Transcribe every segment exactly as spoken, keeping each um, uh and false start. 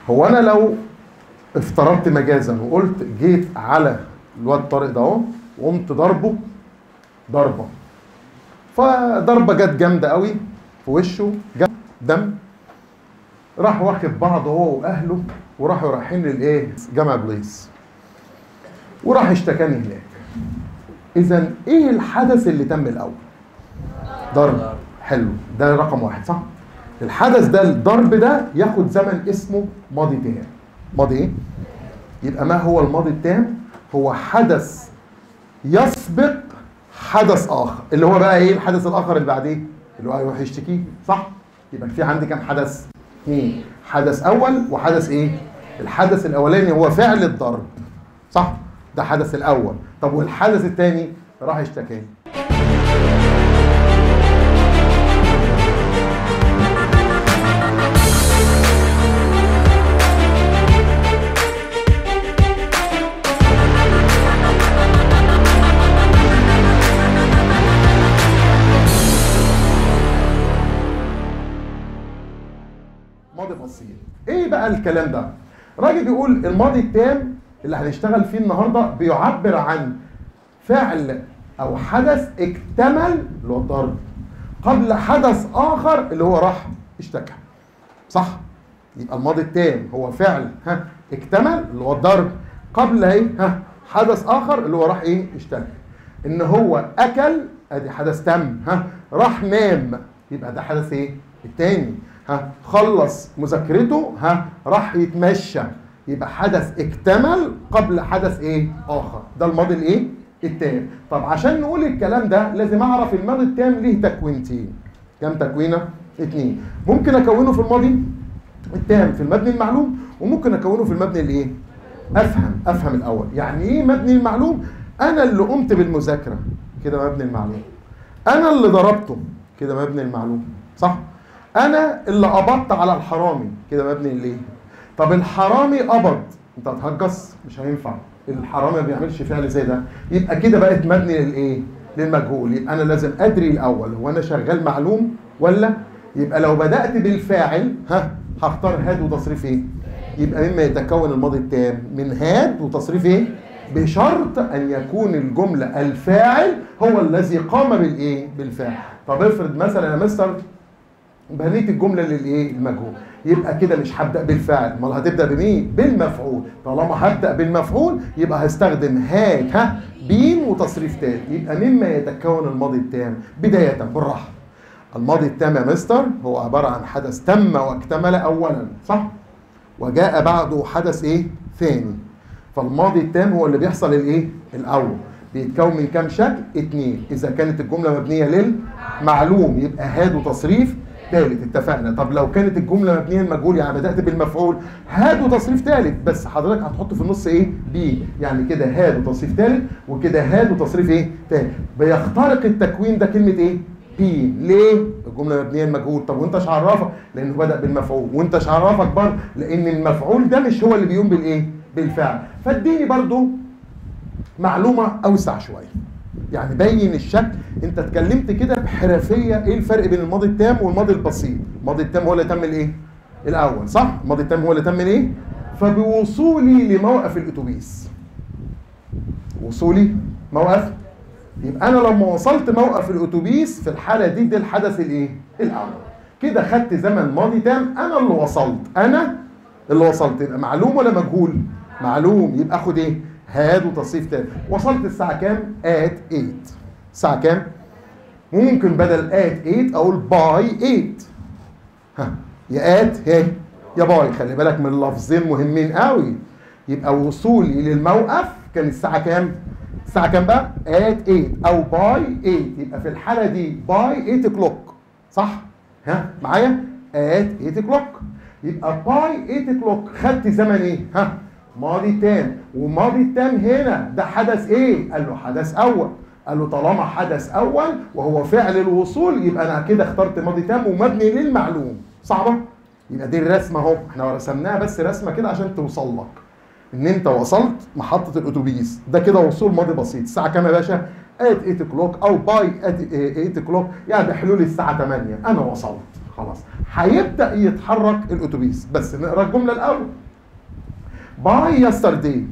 هو انا لو افترضت مجازا وقلت جيت على الواد طارق ده اهو وقمت ضربه ضربه، فضربه جت جامده قوي في وشه، جاب دم، راح واخد بعضه هو واهله وراحوا رايحين للايه؟ جامع بليس، وراح اشتكاني هناك. اذا ايه الحدث اللي تم الاول؟ ضرب. حلو، ده رقم واحد صح؟ الحدث ده الضرب ده ياخد زمن اسمه ماضي تام. ماضي ايه؟ يبقى ما هو الماضي التام؟ هو حدث يسبق حدث اخر، اللي هو بقى ايه الحدث الاخر اللي بعديه؟ اللي هو هيروح يشتكيه صح؟ يبقى في عندي كام حدث؟ اثنين، حدث اول وحدث ايه؟ الحدث الاولاني هو فعل الضرب صح؟ ده حدث الاول. طب والحدث الثاني راح اشتكاني. ماضي بسيط. ايه بقى الكلام ده؟ راجل بيقول الماضي التام اللي هنشتغل فيه النهارده بيعبر عن فعل او حدث اكتمل اللي هو الضرب قبل حدث اخر اللي هو راح اشتكى صح؟ يبقى الماضي التام هو فعل ها اكتمل اللي هو الضرب قبل ايه؟ ها حدث اخر اللي هو راح ايه؟ اشتكى. ان هو اكل ادي حدث تم، ها راح نام يبقى ده حدث ايه؟ التاني. ها خلص مذاكرته، ها راح يتمشى يبقى حدث اكتمل قبل حدث ايه؟ اخر. ده الماضي الايه؟ التام. طب عشان نقول الكلام ده لازم اعرف الماضي التام ليه تكوينتين. كام تكوينه؟ اتنين. ممكن اكونه في الماضي التام في المبني المعلوم، وممكن اكونه في المبني الايه؟ افهم افهم الاول يعني ايه مبني المعلوم؟ انا اللي قمت بالمذاكره كده مبني المعلوم. انا اللي ضربته كده مبني المعلوم صح؟ انا اللي قبضت على الحرامي كده مبني الايه؟ طب الحرامي قبض، انت هتهجص مش هينفع، الحرامي ما بيعملش فعل زي ده، يبقى كده بقت مبني للايه؟ للمجهول. يبقى انا لازم ادري الاول هو انا شغال معلوم ولا؟ يبقى لو بدات بالفاعل ها هختار هاد وتصريف ايه؟ يبقى مما يتكون الماضي التام من هاد وتصريف ايه؟ بشرط ان يكون الجمله الفاعل هو الذي قام بالايه؟ بالفعل. طب افرض مثلا يا مستر بنيت الجمله للايه؟ المجهول، يبقى كده مش هبدا بالفعل، امال هتبدا بمين؟ بالمفعول. طالما هبدا بالمفعول يبقى هستخدم هاد ها بين وتصريف تاني. يبقى مما يتكون الماضي التام بدايه بالراحه. الماضي التام يا مستر هو عباره عن حدث تم واكتمل اولا صح؟ وجاء بعده حدث ايه؟ ثاني. فالماضي التام هو اللي بيحصل الايه؟ الاول. بيتكون من كام شكل؟ اتنين. اذا كانت الجمله مبنيه للمعلوم يبقى هاد وتصريف ثالث، اتفقنا. طب لو كانت الجمله مبنيه للمجهول يعني بدات بالمفعول هاد وتصريف ثالث، بس حضرتك هتحط في النص ايه؟ بي، يعني كده هاد وتصريف ثالث وكده هاد وتصريف ايه؟ ثالث. بيخترق التكوين ده كلمه ايه؟ بي. ليه؟ الجمله مبنيه للمجهول. طب وانت ايش عرفك؟ لانه بدا بالمفعول. وانت ايش عرفك برضه؟ لان المفعول ده مش هو اللي بيقوم بالايه؟ بالفعل. فاديني برضه معلومه اوسع شويه، يعني بين الشكل. انت اتكلمت كده بحرفيه ايه الفرق بين الماضي التام والماضي البسيط؟ الماضي التام هو اللي تم الايه؟ الاول صح؟ الماضي التام هو اللي تم الايه؟ فبوصولي لموقف الاتوبيس، وصولي موقف، يبقى انا لما وصلت موقف الاتوبيس في الحاله دي ده الحدث الايه؟ الاول. كده خدت زمن ماضي تام، انا اللي وصلت، انا اللي وصلت. يبقى معلوم ولا مجهول؟ معلوم. يبقى اخد ايه؟ هاد وتصريف تاني. وصلت الساعة كام؟ ات تمانية. الساعة كام؟ ممكن بدل ات تمانية اقول باي تمانية. ها يا ات هي يا باي، خلي بالك من لفظين مهمين قوي. يبقى وصولي للموقف كان الساعة كام؟ الساعة كام بقى؟ ات تمانية او باي تمانية. يبقى في الحالة دي باي تمانية كلوك صح؟ ها معايا؟ ات تمانية كلوك. يبقى باي تمانية كلوك خدت زمن ايه؟ ها ماضي تام. وماضي التام هنا ده حدث ايه؟ قال له حدث اول. قال له طالما حدث اول وهو فعل الوصول يبقى انا كده اخترت ماضي تام ومبني للمعلوم. صعبه؟ يبقى دي الرسمه اهو، احنا رسمناها بس رسمه كده عشان توصل لك ان انت وصلت محطه الاتوبيس. ده كده وصول ماضي بسيط. الساعه كام يا باشا؟ ات تمانية كلوك او باي ات تمانية كلوك، يعني بحلول الساعه تمانية انا وصلت. خلاص هيبدا يتحرك الاتوبيس. بس نقرا الجمله الاول. باي يسترداي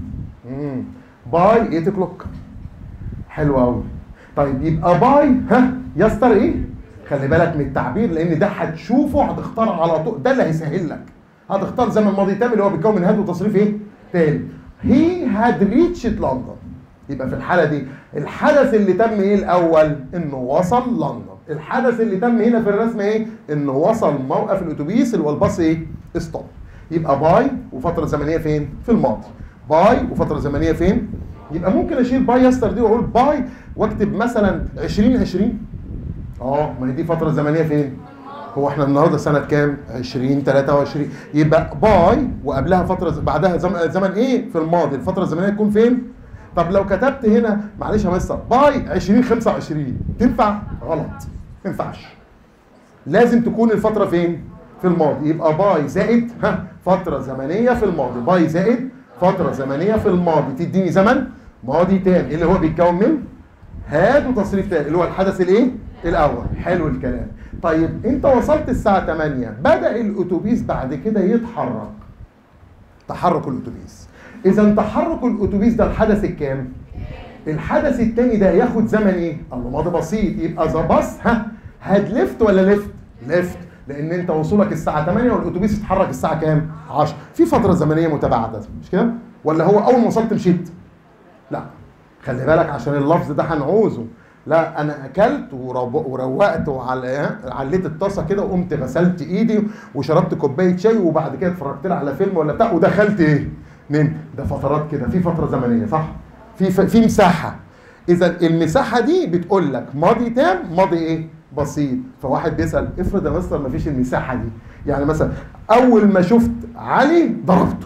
باي ثمانية o'clock. حلو قوي. طيب يبقى باي ها يستر ايه؟ خلي بالك من التعبير لان ده هتشوفه هتختار على طول، ده اللي هيسهل لك. هتختار زمن ماضي تام اللي هو بيتكون من هاد وتصريف ايه؟ تاني. هي هاد ريتشت لندن. يبقى في الحاله دي الحدث اللي تم ايه الاول؟ انه وصل لندن. الحدث اللي تم هنا في الرسم ايه؟ انه وصل موقف الاتوبيس اللي هو الباص ايه؟ ستوب. يبقى باي وفتره زمنيه فين؟ في الماضي. باي وفتره زمنيه فين؟ يبقى ممكن اشيل باي يسترداي واقول باي واكتب مثلا عشرين عشرين. اه ما هي دي فتره زمنيه فين؟ هو احنا النهارده سنه كام؟ عشرين تلاتة وعشرين. يبقى باي وقبلها فتره بعدها زمن, زمن ايه؟ في الماضي. الفتره الزمنيه تكون فين؟ طب لو كتبت هنا معلش يا مستر باي عشرين خمسة وعشرين تنفع؟ غلط، ما ينفعش. لازم تكون الفتره فين؟ في الماضي. يبقى باي زائد ها فتره زمنيه في الماضي. باي زائد فتره زمنيه في الماضي تديني زمن ماضي تام اللي هو بيتكون من هاد وتصريف تاني اللي هو الحدث الايه؟ الاول. حلو الكلام. طيب انت وصلت الساعه تمانية، بدا الاتوبيس بعد كده يتحرك. تحرك الاتوبيس. اذا تحرك الاتوبيس ده الحدث الكام؟ الحدث الثاني ده ياخد زمن ايه؟ الله ماضي بسيط. يبقى ذا باص ها هاد ليفت ولا ليفت؟ ليفت، لان انت وصولك الساعه تمانية والاتوبيس اتحرك الساعه كام؟ عشرة. في فتره زمنيه متباعده مش كده؟ ولا هو اول ما وصلت مشيت؟ لا خلي بالك عشان اللفظ ده هنعوزه. لا انا اكلت وروقت وعليت الطاسه كده وقمت غسلت ايدي وشربت كوبايه شاي وبعد كده اتفرجت لي على فيلم ولا بتاع ودخلت ايه؟ نمت. ده فترات كده، في فتره زمنيه صح؟ في في مساحه. اذا المساحه دي بتقول لك ماضي تام ماضي ايه؟ بسيط. فواحد بيسال افرض يا مستر ما فيش المساحه دي، يعني مثلا اول ما شفت علي ضربته.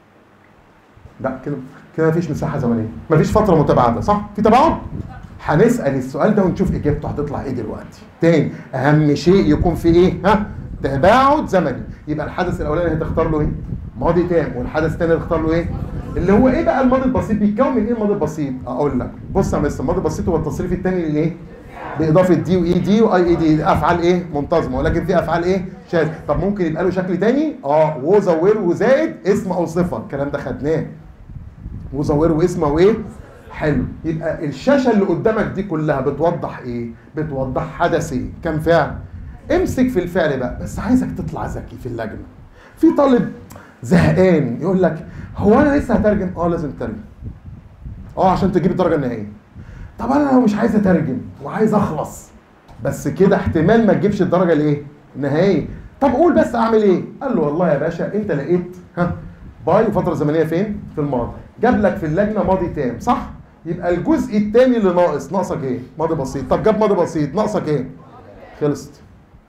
لا كده كده مفيش مساحه زمنيه، مفيش فتره متباعده صح؟ في تباعد؟ هنسال السؤال ده ونشوف اجابته هتطلع ايه دلوقتي. تاني اهم شيء يكون في ايه؟ ها؟ تباعد زمني. يبقى الحدث الاولاني هتختار له ايه؟ ماضي تام، والحدث الثاني هتختار له ايه؟ اللي هو ايه بقى الماضي البسيط؟ بيتكون من ايه الماضي البسيط؟ اقول لك بص يا مستر، الماضي البسيط هو التصريف الثاني اللي ايه؟ باضافه دي واي دي واي اي دي، افعال ايه؟ منتظمه، ولكن في افعال ايه؟ شاذه. طب ممكن يبقى له شكل ثاني؟ اه وزور وزائد اسم او صفه، الكلام ده خدناه. وزور واسم او ايه؟ حلو. يبقى الشاشه اللي قدامك دي كلها بتوضح ايه؟ بتوضح حدث ايه؟ كم فعل؟ امسك في الفعل بقى، بس عايزك تطلع ذكي في اللجنه. في طالب زهقان يقول لك هو انا لسه هترجم؟ اه لازم تترجم. اه عشان تجيب الدرجه النهائيه. طب انا لو مش عايز اترجم وعايز اخلص بس كده احتمال ما تجيبش الدرجه الايه؟ النهائيه. طب قول بس اعمل ايه؟ قال له والله يا باشا انت لقيت ها باي وفتره زمنيه فين؟ في الماضي. جاب لك في اللجنه ماضي تام صح؟ يبقى الجزء الثاني اللي ناقص، ناقصك ايه؟ ماضي بسيط. طب جاب ماضي بسيط، ناقصك ايه؟ خلصت.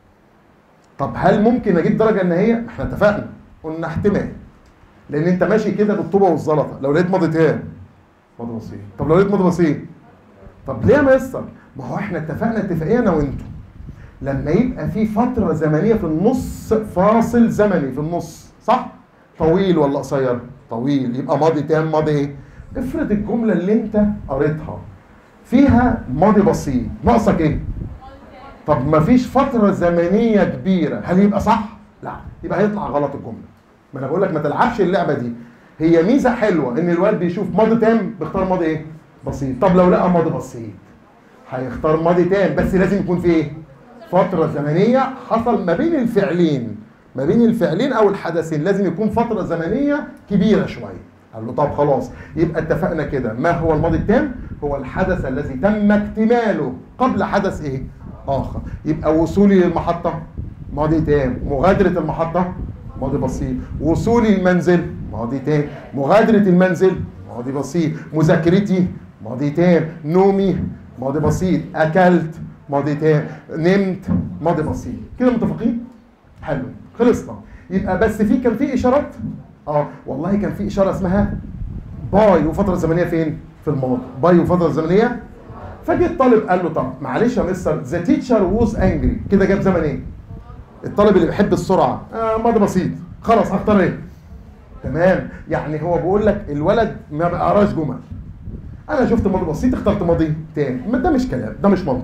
طب هل ممكن اجيب درجه النهائيه؟ احنا اتفقنا قلنا احتمال. لان انت ماشي كده بالطوبه والزلطه، لو لقيت ماضي تام ماضي بسيط. طب لو لقيت ماضي بسيط، طب ليه يا مستر؟ ما هو احنا اتفقنا اتفاقيه انا وانتوا. لما يبقى في فتره زمنيه في النص، فاصل زمني في النص صح؟ طويل ولا قصير؟ طويل، يبقى ماضي تام ماضي ايه؟ افرض الجمله اللي انت قريتها فيها ماضي بسيط، ناقصك ايه؟ طب ما فيش فتره زمنيه كبيره، هل يبقى صح؟ لا، يبقى هيطلع غلط الجمله. ما انا بقول لك ما تلعبش اللعبه دي. هي ميزه حلوه ان الواد بيشوف ماضي تام بيختار ماضي ايه؟ بسيط. طب لو لقى ماضي بسيط هيختار ماضي تام، بس لازم يكون في ايه؟ فتره زمنيه حصل ما بين الفعلين، ما بين الفعلين او الحدثين لازم يكون فتره زمنيه كبيره شويه. قال له طب خلاص يبقى اتفقنا كده. ما هو الماضي التام؟ هو الحدث الذي تم اكتماله قبل حدث ايه؟ اخر. يبقى وصولي للمحطه ماضي تام، مغادره المحطه ماضي بسيط، وصولي المنزل ماضي تام، مغادره المنزل ماضي بسيط، مذاكرتي ماضي تام، نومي ماضي بسيط، اكلت ماضي تام، نمت ماضي بسيط. كده متفقين؟ حلو، خلصنا. يبقى بس في كان في اشارات؟ اه والله كان في اشاره اسمها باي وفتره زمنيه فين؟ في الماضي. باي وفتره زمنيه. فجه الطالب قال له طب معلش يا مستر ذا تيتشر ووز انجري، كده جاب زمن ايه؟ الطالب اللي بيحب السرعه آه ماضي بسيط، خلاص هختار ايه؟ تمام، يعني هو بيقول لك الولد ما بقراش جمل. انا شفت ماضي بسيط اخترت ماضي تاني، ده مش كلام، ده مش منطق.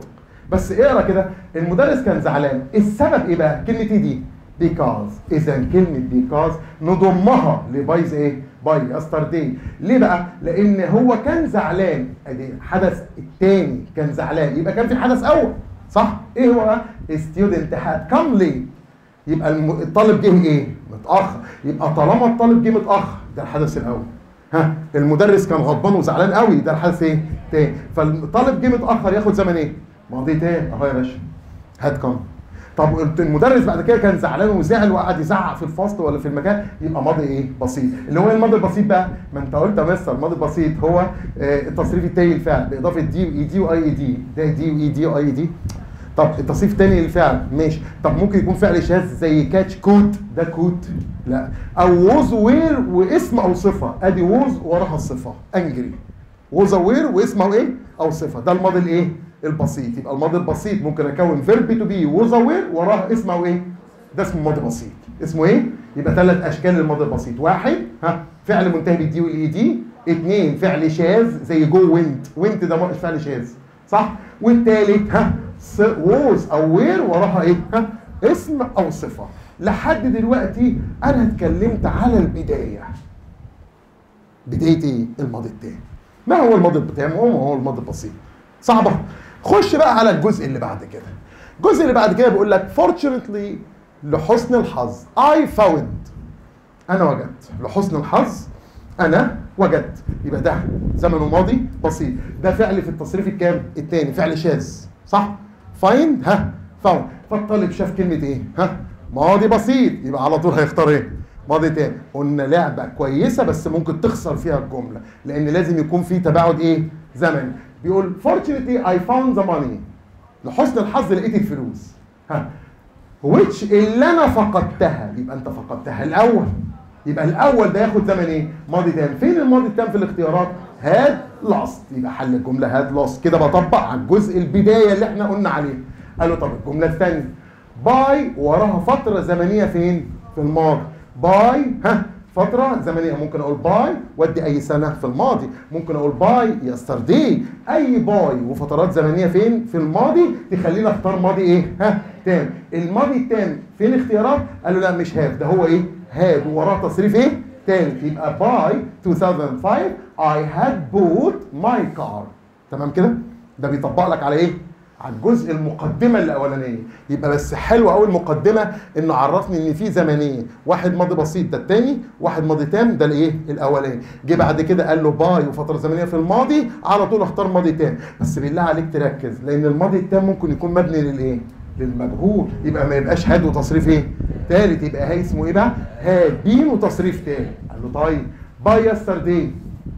بس اقرا كده، المدرس كان زعلان، السبب ايه بقى؟ كلمه ايه دي؟ because. اذا كلمه because نضمها لبايز ايه؟ باي يسترداي. ليه بقى؟ لان هو كان زعلان، ادي الحدث الثاني كان زعلان، يبقى كان في حدث اول صح؟ ايه هو بقى؟ student had come late. يبقى الطالب جه ايه؟ متاخر. يبقى طالما الطالب جه متاخر ده الحدث الاول. ها المدرس كان غضبان وزعلان قوي، ده الحدث ايه؟ تاني. فالطالب جه متاخر ياخد زمن ايه؟ ماضي تاني اهو يا باشا. هاد كم. طب المدرس بعد كده كان زعلان وزعل وقعد يزعق في الفصل ولا في المكان، يبقى ماضي ايه؟ بسيط. اللي هو الماضي البسيط بقى، ما انت قلت يا مستر الماضي البسيط هو آه التصريف التاني للفعل باضافه دي واي دي واي اي دي، ده دي واي دي واي دي. طب التصريف الثاني للفعل ماشي، طب ممكن يكون فعل شاذ زي كاتش كوت، ده كوت لا، او ووز وير واسم او صفه، ادي ووز وراها الصفه انجري، ووز وير واسمه ايه او صفه، ده الماضي الايه البسيط. يبقى الماضي البسيط ممكن اكون فيرب تو بي ووز وير وراها اسمه ايه، ده اسمه ماضي بسيط. اسمه ايه؟ يبقى ثلاث اشكال للماضي البسيط، واحد ها فعل منتهي بالدي والاي دي، اثنين فعل شاذ زي جو وينت، وينت ده فعل شاذ صح، والثالث ها ووز او وير وراها ايه؟ ها اسم او صفه. لحد دلوقتي انا اتكلمت على البدايه. بدايه ايه؟ الماضي التام. ما هو الماضي التام؟ هو هو الماضي البسيط. صعبه. خش بقى على الجزء اللي بعد كده. الجزء اللي بعد كده بيقول لك fortunately لحسن الحظ I found. انا وجدت. لحسن الحظ انا وجدت. يبقى ده زمنه ماضي بسيط. ده فعل في التصريف الكام؟ الثاني، فعل شاذ صح؟ فايند ها فاوند. فالطالب شاف كلمه ايه؟ ها ماضي بسيط، يبقى على طول هيختار ايه؟ ماضي تاني. قلنا لعبه كويسه بس ممكن تخسر فيها الجمله، لان لازم يكون في تباعد ايه؟ زمني. بيقول fortunately I found the money. لحسن الحظ لقيت الفلوس. ها which اللي انا فقدتها، يبقى انت فقدتها الاول. يبقى الاول ده ياخد زمن ايه؟ ماضي تام. فين الماضي التام في الاختيارات؟ هاد لاست. يبقى حل الجمله هاد لاست. كده بطبق على الجزء البدايه اللي احنا قلنا عليه. قال له طب الجمله الثانيه باي وراها فتره زمنيه فين؟ في الماضي. باي ها فتره زمنيه، ممكن اقول باي وادي اي سنه في الماضي، ممكن اقول باي يسترداي. اي باي وفترات زمنيه فين؟ في الماضي تخلينا اختار ماضي ايه؟ ها تام. الماضي التام فين الاختيارات؟ قال له لا مش هاد، ده هو ايه؟ هاد ووراه تصريف ايه؟ تالت. يبقى باي ألفين وخمسة I had bought my car. تمام كده؟ ده بيطبق لك على ايه؟ على الجزء المقدمه الاولانيه. يبقى بس حلو قوي المقدمه انه عرفني ان في زمنيه، واحد ماضي بسيط ده الثاني، واحد ماضي تام ده الايه؟ الاولاني. جه بعد كده قال له باي وفتره زمنيه في الماضي، على طول اختار ماضي تام. بس بالله عليك تركز، لان الماضي التام ممكن يكون مبني للايه؟ للمجهول، يبقى ما يبقاش هاد وتصريف ايه؟ ثالث. يبقى هي اسمه ايه بقى؟ هاد بين وتصريف ثالث. قال له طيب باي يسترداي.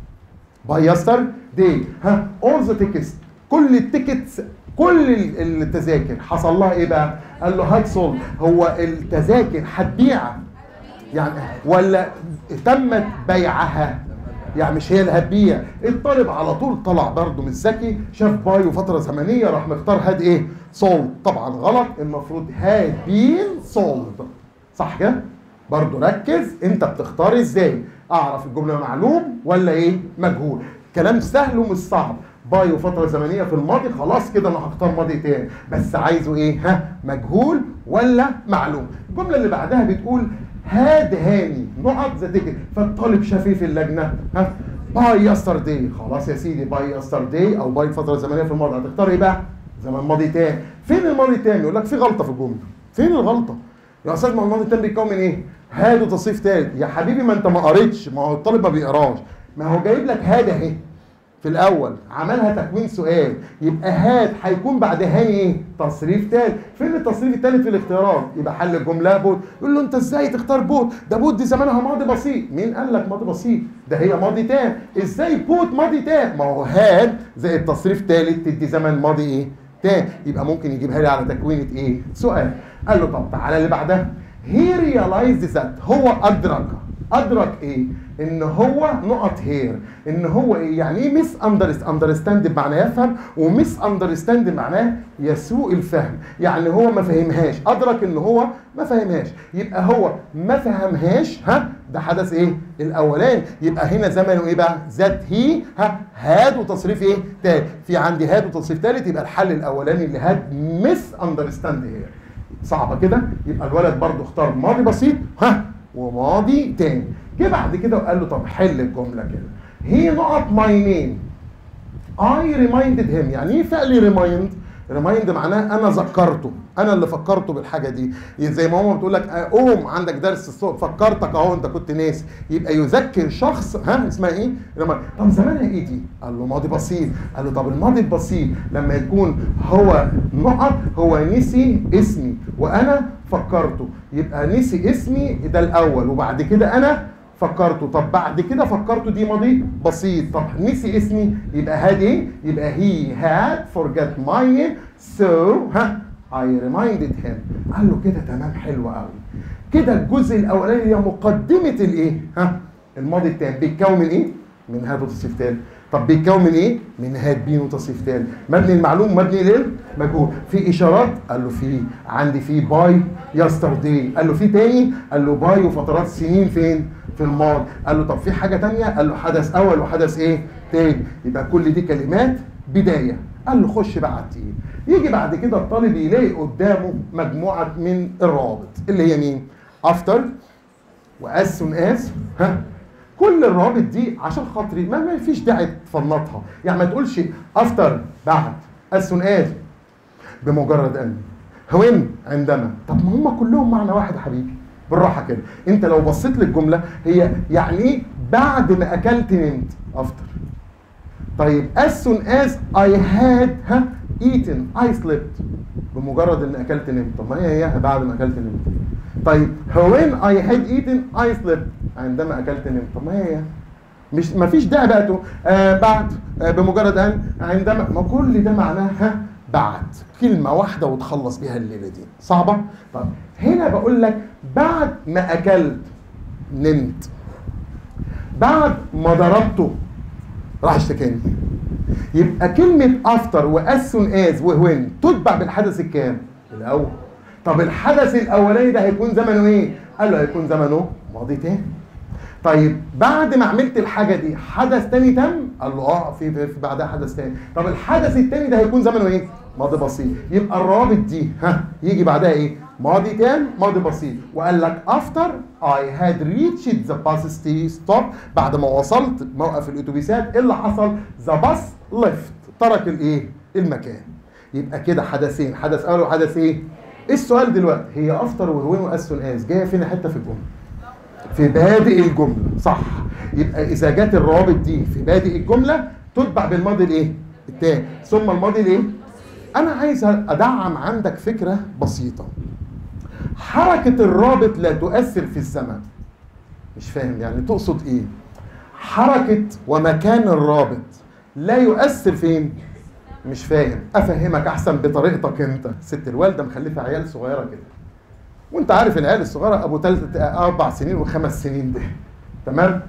باي يسترداي ها اول ذا تيكتس، كل التيكتس كل التذاكر حصل لها ايه بقى؟ قال له هات سولد. هو التذاكر هتبيع يعني ولا تمت بيعها؟ يعني مش هي اللي هتبيع. الطالب على طول طلع برضه مش ذكي، شاف باي وفتره زمنيه راح مختار هاد ايه؟ سولد. طبعا غلط، المفروض هاد بين سولد صح كده؟ برضه ركز انت بتختار ازاي؟ اعرف الجمله معلوم ولا ايه؟ مجهول. كلام سهل ومش صعب. باي وفتره زمنيه في الماضي، خلاص كده انا هختار ماضي تاني، بس عايزه ايه؟ ها مجهول ولا معلوم. الجمله اللي بعدها بتقول هاد هاني نقط ذا تيكت. فالطالب شاف ايه في اللجنه؟ ها باي يسترداي. خلاص يا سيدي باي يسترداي او باي فتره زمنيه في الماضي، هتختار ايه بقى؟ زمن ماضي تاني. فين الماضي التاني؟ يقول لك في غلطه في الجمله. فين الغلطه؟ يا استاذ ما الماضي التاني بيتكون من ايه؟ هاد وتصريف تالت. يا حبيبي ما انت ما قريتش، ما هو الطالب ما بيقراش. ما هو جايب لك هاد اهي في الاول، عملها تكوين سؤال، يبقى هاد هيكون بعد هاني ايه؟ تصريف ثالث. فين التصريف الثالث في الاختيارات؟ يبقى حل الجمله بوت. يقول له انت ازاي تختار بوت؟ ده بوت دي زمانها ماضي بسيط. مين قال لك ماضي بسيط؟ ده هي ماضي تام. ازاي بوت ماضي تام؟ ما هو هاد زي التصريف ثالث تدي زمن ماضي ايه؟ تام. يبقى ممكن يجيبها لي على تكوينه ايه؟ سؤال. قال له طب تعالى اللي بعدها. هي ريلايزد ذات، هو ادرك ادرك ايه؟ ان هو نقط هير، ان هو ايه؟ يعني ايه ميس اندرستاند بمعنى يفهم، وميس اندرستاند معناه يسوء الفهم، يعني هو ما فهمهاش، ادرك ان هو ما فهمهاش، يبقى هو ما فهمهاش. ها ده حدث ايه؟ الاولاني. يبقى هنا زمنه ايه بقى؟ ذات هي ها هاد وتصريف ايه؟ تالت. في عندي هاد وتصريف تالت، يبقى الحل الاولاني اللي هاد ميس اندرستاند هير. صعبه كده؟ يبقى الولد برضو اختار ماضي بسيط ها وماضي تاني. جه بعد كده وقال له طب حل الجمله كده. هي نقط ماي نيم اي ريمايندد هيم. يعني ايه فعل ريمايند؟ ريمايند معناه انا ذكرته، انا اللي فكرته بالحاجه دي. زي ما ماما بتقول لك قوم عندك درس الصبح فكرتك اهو انت كنت ناسي، يبقى يذكر شخص. ها اسمها ايه؟ ريمايند. طب زمانها ايه دي؟ قال له ماضي بسيط. قال له طب الماضي البسيط لما يكون هو نقط هو نسي اسمي وانا فكرته، يبقى نسي اسمي ده الاول وبعد كده انا فكرته. طب بعد كده فكرته دي ماضي بسيط. طب نسي اسمي يبقى هاد ايه؟ يبقى he had forgot my name so ها I reminded him. قال له كده تمام، حلو قوي كده. الجزء الاولاني هي مقدمه الايه؟ ها الماضي التام بيتكون من ايه؟ من هاد وتصريف تاني. طب بيتكون من ايه؟ من هاد بين وتصريف تاني. مبني المعلوم مبني للمجهول. في اشارات؟ قال له في عندي في باي يسترداي. قال له في تاني؟ قال له باي وفترات سنين فين؟ في الماضي. قال له طب في حاجه تانيه؟ قال له حدث اول وحدث ايه؟ تاني. يبقى كل دي كلمات بدايه. قال له خش بقى على التقيل. يجي بعد كده الطالب يلاقي قدامه مجموعه من الروابط اللي هي مين؟ افتر واس سون از. ها كل الروابط دي عشان خاطري ما, ما فيش داعي تفنطها. يعني ما تقولش افتر بعد، اس سون از بمجرد ان، وين عندما. طب ما هم كلهم معنى واحد يا حبيبي، بالراحه كده. انت لو بصيت للجمله هي يعني ايه بعد ما اكلت نمت؟ افتر. طيب as soon as I had ها eaten I slept بمجرد ان اكلت نمت. طب ما هي هي بعد ما اكلت نمت. طيب when I had eaten I slept عندما اكلت نمت. طب ما هي مش ما فيش داعي بقى تقول آه بعد آه بمجرد ان عندما. ما كل ده معناها بعد، كلمه واحده وتخلص بيها الليله دي. صعبه؟ طب هنا بقول لك بعد ما اكلت نمت، بعد ما ضربته راح اشتكاني. يبقى كلمه افتر واس سون از وهوين تتبع بالحدث الكام؟ الاول. طب الحدث الاولاني ده هيكون زمنه ايه؟ قال له هيكون زمنه ماضي تاني. طيب بعد ما عملت الحاجه دي حدث تاني تم؟ قال له اه في, في بعدها حدث تاني. طب الحدث التاني ده هيكون زمنه ايه؟ ماضي بسيط. يبقى الروابط دي ها يجي بعدها ايه؟ ماضي تام ماضي بسيط. وقال لك after I had reached the bus stop بعد ما وصلت موقف الاتوبيسات ايه اللي حصل؟ the bus left ترك الايه؟ المكان. يبقى كده حدثين، حدث اول وحدث ايه؟ السؤال دلوقتي هي افتر وهوين واس سون از جايه فين حته في الجمله؟ في بادئ الجمله، صح. يبقى اذا جت الروابط دي في بادئ الجمله تتبع بالماضي الايه؟ التاني ثم الماضي الايه؟ انا عايز ادعم عندك فكره بسيطه. حركه الرابط لا تؤثر في الزمن. مش فاهم يعني تقصد ايه؟ حركه ومكان الرابط لا يؤثر فين؟ مش فاهم. افهمك احسن بطريقتك انت. ست الوالده مخلفه عيال صغيره كده، وانت عارف العيال الصغيره ابو ثلاث اربع سنين وخمس سنين ده، تمام؟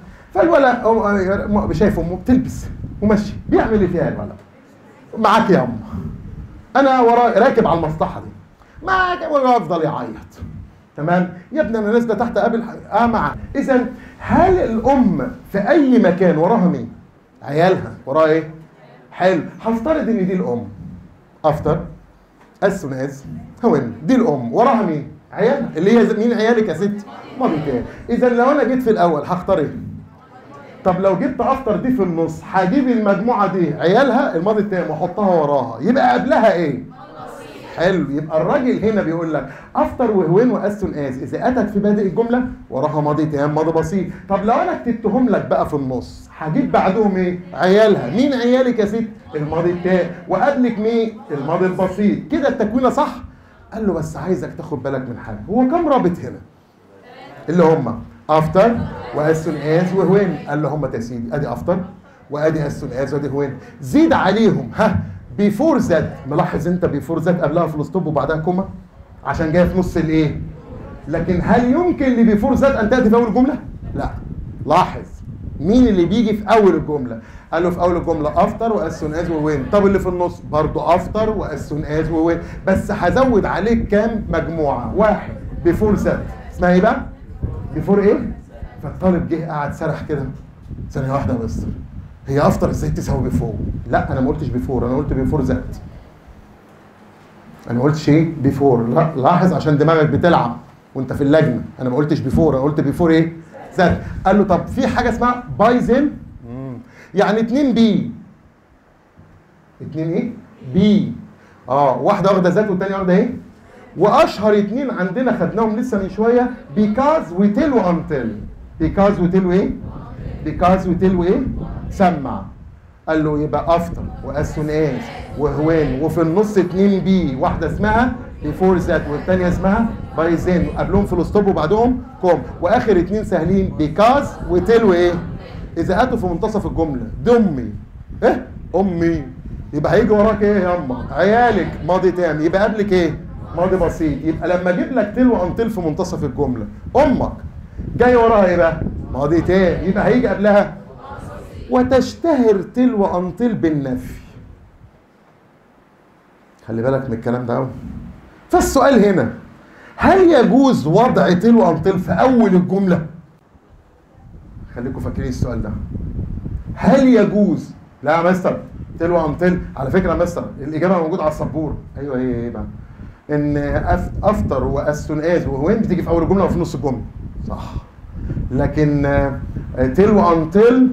فالولد شايف امه بتلبس وماشي، بيعمل ايه فيها الولد؟ معاك يا ام، انا وراي راكب على المصلحه دي معاك، ويفضل يعيط. تمام يا ابني انا نازله تحت قابل اه معاك. اذا هل الام في اي مكان وراها مين؟ عيالها. وراها ايه؟ حلو. هفترض ان دي الام افتر as soon as هون دي الام وراها مين؟ عيالها. اللي هي مين عيالك يا ست؟ ماضي تاني. اذا لو انا جيت في الاول هختار ايه؟ طب لو جبت افتر دي في النص هجيب المجموعه دي عيالها الماضي التاني واحطها وراها، يبقى قبلها ايه؟ حلو. يبقى الراجل هنا بيقول لك افتر وهوين واس سون از اذا اتت في بادئ الجمله وراها ماضي تام ماضي بسيط. طب لو انا كتبتهم لك بقى في النص هجيب بعدهم ايه؟ عيالها. مين عيالك يا ست؟ الماضي التام. وقبلك مين؟ الماضي البسيط. كده التكوينه صح؟ قال له بس عايزك تاخد بالك من حاجه، هو كم رابط هنا؟ اللي هم افتر واس سون از وهوين. قال له هم يا سيدي ادي افتر وادي اس سون از وادي هوين، زيد عليهم ها بيفور ذات. ملاحظ انت بيفور ذات قبلها فول ستوب وبعدها كوما عشان جايه في نص الايه؟ لكن هل يمكن لبيفور ذات ان تاتي في اول جمله؟ لا، لاحظ مين اللي بيجي في اول الجمله؟ قال له في اول الجمله افتر واز سون از وين. طب اللي في النص برضه افتر واز سون از وين، بس هزود عليك كام مجموعه؟ واحد بيفور ذات. اسمها ايه بقى؟ بيفور ايه؟ فالطالب جه قعد سرح كده. ثانيه واحده يا مستر، هي افتر ازاي تساوي بيفور؟ لا انا ما قلتش بيفور، انا قلت بيفور ذات. انا ما قلتش ايه؟ بيفور. لا لاحظ عشان دماغك بتلعب وانت في اللجنه، انا ما قلتش بيفور، انا قلت بيفور ايه؟ ذات. قال له طب في حاجه اسمها باي ذن، يعني اتنين بي. اتنين ايه؟ بي. اه واحده واخده ذات والثانيه واخده ايه؟ واشهر اتنين عندنا خدناهم لسه من شويه بيكاز وتيل وانتل. بيكاز وتيل وايه؟ بيكاز وتيل وايه؟ سمع. قال له يبقى افتر واز سون از وهوين، وفي النص اتنين بي، واحده اسمها بيفور ذات والثانيه اسمها باي ذن، قبلهم فول ستوب وبعدهم كوم، واخر اتنين سهلين بيكاز وتيل وايه؟ اذا اتوا في منتصف الجمله دمي ايه؟ امي، يبقى هيجي وراك ايه يا اما؟ عيالك ماضي تام، يبقى قبلك ايه؟ ماضي بسيط. يبقى لما اجيب لك تل وانتل في منتصف الجمله، امك جاي وراها ايه بقى؟ ماضي تام، يبقى هيجي قبلها وتشتهر تل وانتل بالنفي. خلي بالك من الكلام ده قوي. فالسؤال هنا، هل يجوز وضع تل وانتل في اول الجمله؟ خليكم فاكرين السؤال ده. هل يجوز؟ لا يا مستر، تل وانتل على فكره يا مستر الاجابه موجوده على السبوره. ايوه هي ايه بقى؟ ان افتر واز سون از وين بتيجي في اول الجمله وفي نص الجمله. صح. لكن تل وانتل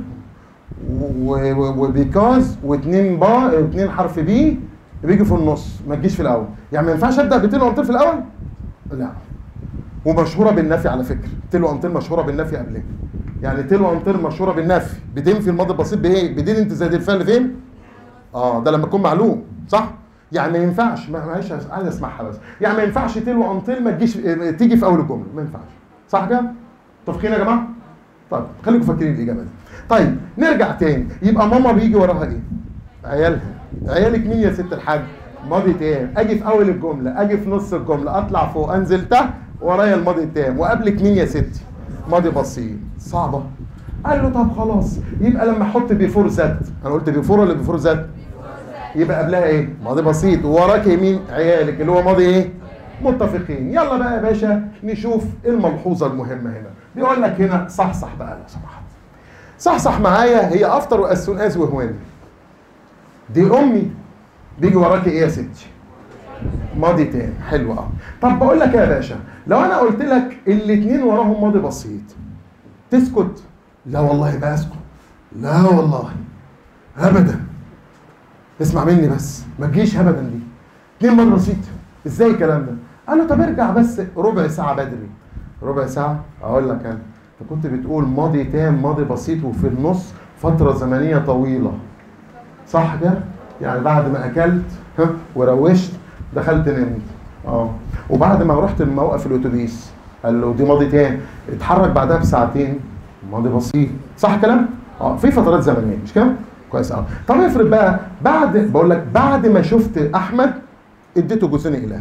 وبيكاز واثنين با واثنين حرف بي بيجي في النص، ما تجيش في الاول. يعني ما ينفعش ابدا بتل وانتل في الاول؟ لا. ومشهوره بالنفي على فكره، تل وانتل مشهوره بالنفي قبلها. يعني تل وانتل مشهوره بالنفي، بتنفي الماضي البسيط بايه؟ بدين انت زائد الفعل فين؟ اه ده لما تكون معلوم، صح؟ يعني ما ينفعش، معلش عايز اسمعها بس، يعني ما ينفعش تل وانتل ما تجيش تيجي في اول الجمله، ما ينفعش. صح كده؟ متفقين يا جماعه؟ طيب خليكم فاكرين الاجابه دي. طيب نرجع تاني، يبقى ماما بيجي وراها ايه؟ عيالها. عيالك مين يا ست الحاج؟ ماضي تام. اجي في اول الجمله، اجي في نص الجمله، اطلع فوق انزل تحت، ورايا الماضي التام، وقبلك مين يا ستي؟ ماضي بسيط. صعبه؟ قال له طب خلاص، يبقى لما احط بيفور ذات، انا قلت بيفور ولا بيفور ذات؟ يبقى قبلها ايه؟ ماضي بسيط، ووراك يمين عيالك اللي هو ماضي ايه؟ متفقين. يلا بقى يا باشا نشوف الملحوظه المهمه هنا. بيقول لك هنا صحصح بقى لو سمحت. صحصح معايا، هي افتر واز سون از وهوين. دي امي، بيجي وراكي ايه يا ستي؟ ماضي تاني. حلو قوي. طب بقول لك يا باشا، لو انا قلت لك الاثنين وراهم ماضي بسيط تسكت؟ لا والله ما اسكت. لا والله ابدا. اسمع مني بس، ما تجيش ابدا دي. اثنين ماضي بسيط ازاي الكلام ده؟ قال له طب ارجع بس ربع ساعه بدري. ربع ساعه؟ اقول لك انا، انت كنت بتقول ماضي تام ماضي بسيط وفي النص فتره زمنيه طويله، صح كده؟ يعني بعد ما اكلت ها وروشت دخلت نمت، اه وبعد ما رحت الموقف الاتوبيس قال له دي ماضي تام، اتحرك بعدها بساعتين ماضي بسيط، صح كلام؟ اه في فترات زمنيه مش كده؟ كويس قوي. طب افرض بقى بعد، بقول لك بعد ما شفت احمد اديته جوزين اله.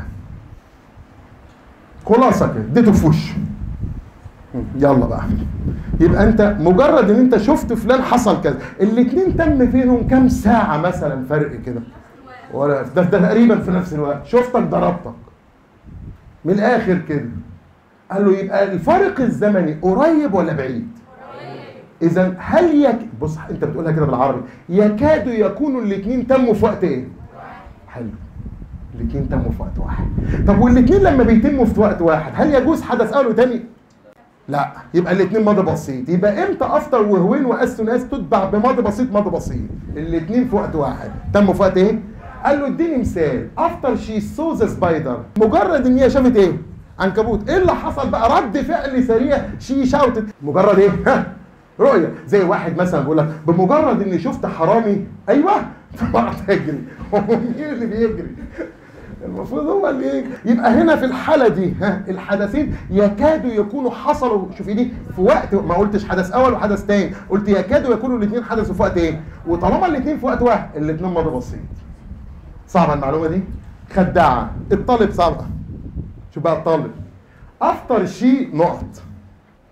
خلاصه كده اديته في وشه. يلا بقى، يبقى انت مجرد ان انت شفت فلان حصل كذا، الاثنين تم فيهم كام ساعه مثلا فرق كده؟ ولا ده, ده تقريبا في نفس الوقت. شفتك ضربتك من الاخر كده. قال له يبقى الفارق الزمني قريب ولا بعيد؟ اذا هل يك... بص انت بتقولها كده بالعربي، يكاد يكونوا الاثنين تموا في وقت ايه؟ حلو. الاثنين تموا في وقت واحد. طب والاثنين لما بيتموا في وقت واحد هل يجوز حدث قاله تاني؟ لا. يبقى الاثنين ماضي بسيط. يبقى امتى افتر وهوين واز سون از تتبع بماضي بسيط ماضي بسيط؟ الاثنين في وقت واحد. تموا في وقت ايه؟ قال له اديني مثال. افتر شي سو ذا سبايدر، مجرد ان هي شافت ايه؟ عنكبوت. ايه اللي حصل بقى؟ رد فعل سريع، شي شاوتت. مجرد ايه؟ ها رؤيه. زي واحد مثلا بيقول لك بمجرد اني شفت حرامي، ايوه طلعت اجري. هو مين اللي بيجري؟ المفروض هو اللي يجري. يبقى هنا في الحاله دي ها الحدثين يكادوا يكونوا حصلوا، شوفي دي في وقت، ما قلتش حدث اول وحدث ثاني، قلت يكادوا يكونوا الاثنين حدثوا في وقت ايه؟ وطالما الاثنين في وقت واحد الاثنين ماضي بسيط. صعبه المعلومه دي؟ خداعه. الطالب صعبه. شوف بقى الطالب، افتر شي نقط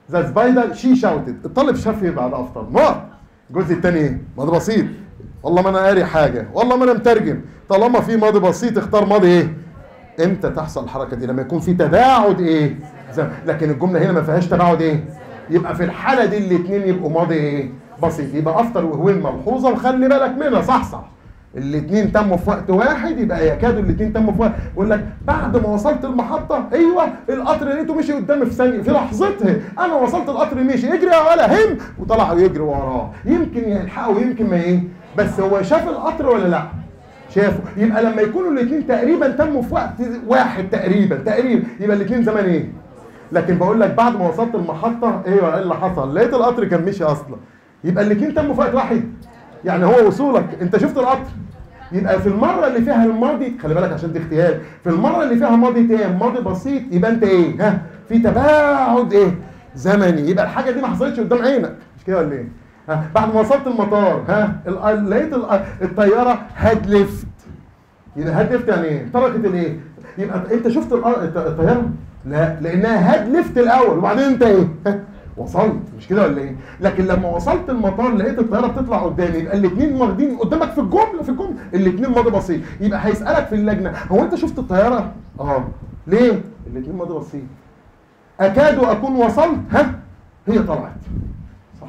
ذا سبايدر شي شاوتد. الطالب شاف ايه بعد افتر؟ نار. الجزء الثاني ايه؟ ماضي بسيط. والله ما انا قاري حاجه، والله ما انا مترجم. طالما في ماضي بسيط اختار ماضي ايه؟ امتى تحصل الحركه دي؟ لما يكون في تباعد ايه؟ زمن. لكن الجمله هنا ما فيهاش تباعد ايه؟ يبقى في الحاله دي الاثنين يبقوا ماضي ايه؟ بسيط. يبقى افتر وهوين ملحوظه وخلي بالك منها. صح صح. الاثنين تموا في وقت واحد، يبقى يكادوا الاثنين تموا في وقت. بيقول لك بعد ما وصلت المحطه، ايوه القطر لقيته مشي قدامي في ثانيه، في لحظتها انا وصلت القطر مشي، اجري يا ولا هم، وطلعوا يجري وراه. يمكن يلحقوا ويمكن ما ايه، بس هو شاف القطر ولا لا؟ شافه. يبقى لما يكونوا الاثنين تقريبا تموا في وقت واحد تقريبا تقريبا يبقى الاثنين زمان ايه؟ لكن بقول لك بعد ما وصلت المحطه، ايوه ايه اللي حصل؟ لقيت القطر كان مشي اصلا. يبقى الاثنين تموا في وقت واحد. يعني هو وصولك انت شفت القطر، يبقى في المره اللي فيها الماضي، خلي بالك عشان دي اختيار، في المره اللي فيها ماضي تام ماضي بسيط يبقى انت ايه؟ ها؟ في تباعد ايه؟ زمني. يبقى الحاجه دي ما حصلتش قدام عينك، مش كده ولا ايه؟ ها؟ بعد ما وصلت المطار، ها؟ لقيت الطياره هاد ليفت. يبقى هاد ليفت يعني ايه؟ تركت الايه؟ يبقى انت شفت الطياره؟ لا، لانها هاد ليفت الاول وبعدين انت ايه؟ وصلت، مش كده ولا ايه؟ لكن لما وصلت المطار لقيت الطياره بتطلع قدامي، يبقى الاثنين واخدين قدامك في الجمله في الجمله الاثنين ماضي بسيط. يبقى هيسالك في اللجنه هو انت شفت الطياره؟ اه. ليه؟ الاثنين ماضي بسيط. اكاد اكون وصلت، ها؟ هي طلعت. صح.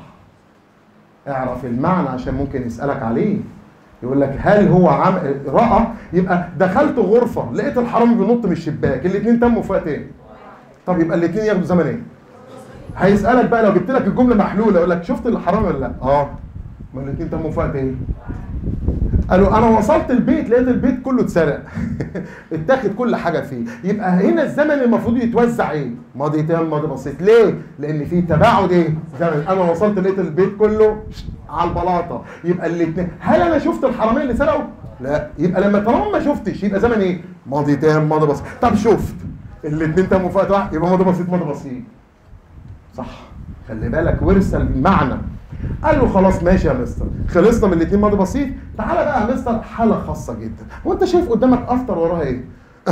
اعرف المعنى عشان ممكن يسالك عليه. يقول لك هل هو عم راى؟ يبقى دخلت غرفه لقيت الحرامي بينط من الشباك، الاثنين تموا في وقت ايه؟ طب يبقى الاثنين ياخدوا زمن ايه؟ هيسألك بقى لو جبت لك الجملة محلولة يقول لك شفت الحرامي ولا لا؟ اه. ما الاثنين تموا في وقت ايه؟ قالوا انا وصلت البيت لقيت البيت كله اتسرق. اتاخد كل حاجة فيه. يبقى هنا الزمن المفروض يتوزع ايه؟ ماضي تام ماضي بسيط. ليه؟ لأن في تباعد ايه؟ زمن. انا وصلت لقيت البيت كله على البلاطة. يبقى الاثنين، هل انا شفت الحرامية اللي سرقوا؟ لا. يبقى لما طالما ما شفتش يبقى زمن ايه؟ ماضي تام ماضي بسيط. طب شفت الاثنين تموا في وقت واحد يبقى ماضي بسيط ماضي بسيط. صح. خلي بالك ورث المعنى. قال له خلاص ماشي يا مستر، خلصنا من الاثنين ماضي بسيط. تعالى بقى يا مستر حاله خاصه جدا. هو انت شايف قدامك افتر وراها ايه؟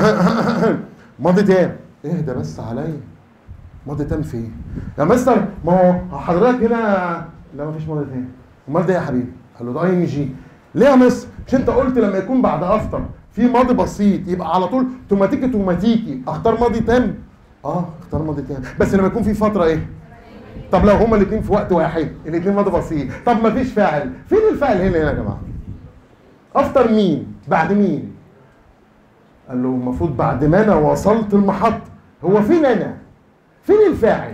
ماضي تام. اهدى بس عليا. ماضي تام في ايه؟ يا مستر ما هو حضرتك هنا لا مفيش ماضي تام. امال ده يا حبيبي؟ قال له ده اي ان جي. ليه يا مستر؟ مش انت قلت لما يكون بعد افتر في ماضي بسيط يبقى على طول توماتيكي توماتيكي اختار ماضي تام؟ اه اختار ماضي تام، بس لما يكون في فتره ايه؟ طب لو هما الاثنين في وقت واحد، الاثنين ماضي بسيط، طب ما فيش فاعل، فين الفاعل هنا يا جماعه؟ افتر مين؟ بعد مين؟ قال له المفروض بعد ما انا وصلت المحطه. هو فين انا؟ فين الفاعل؟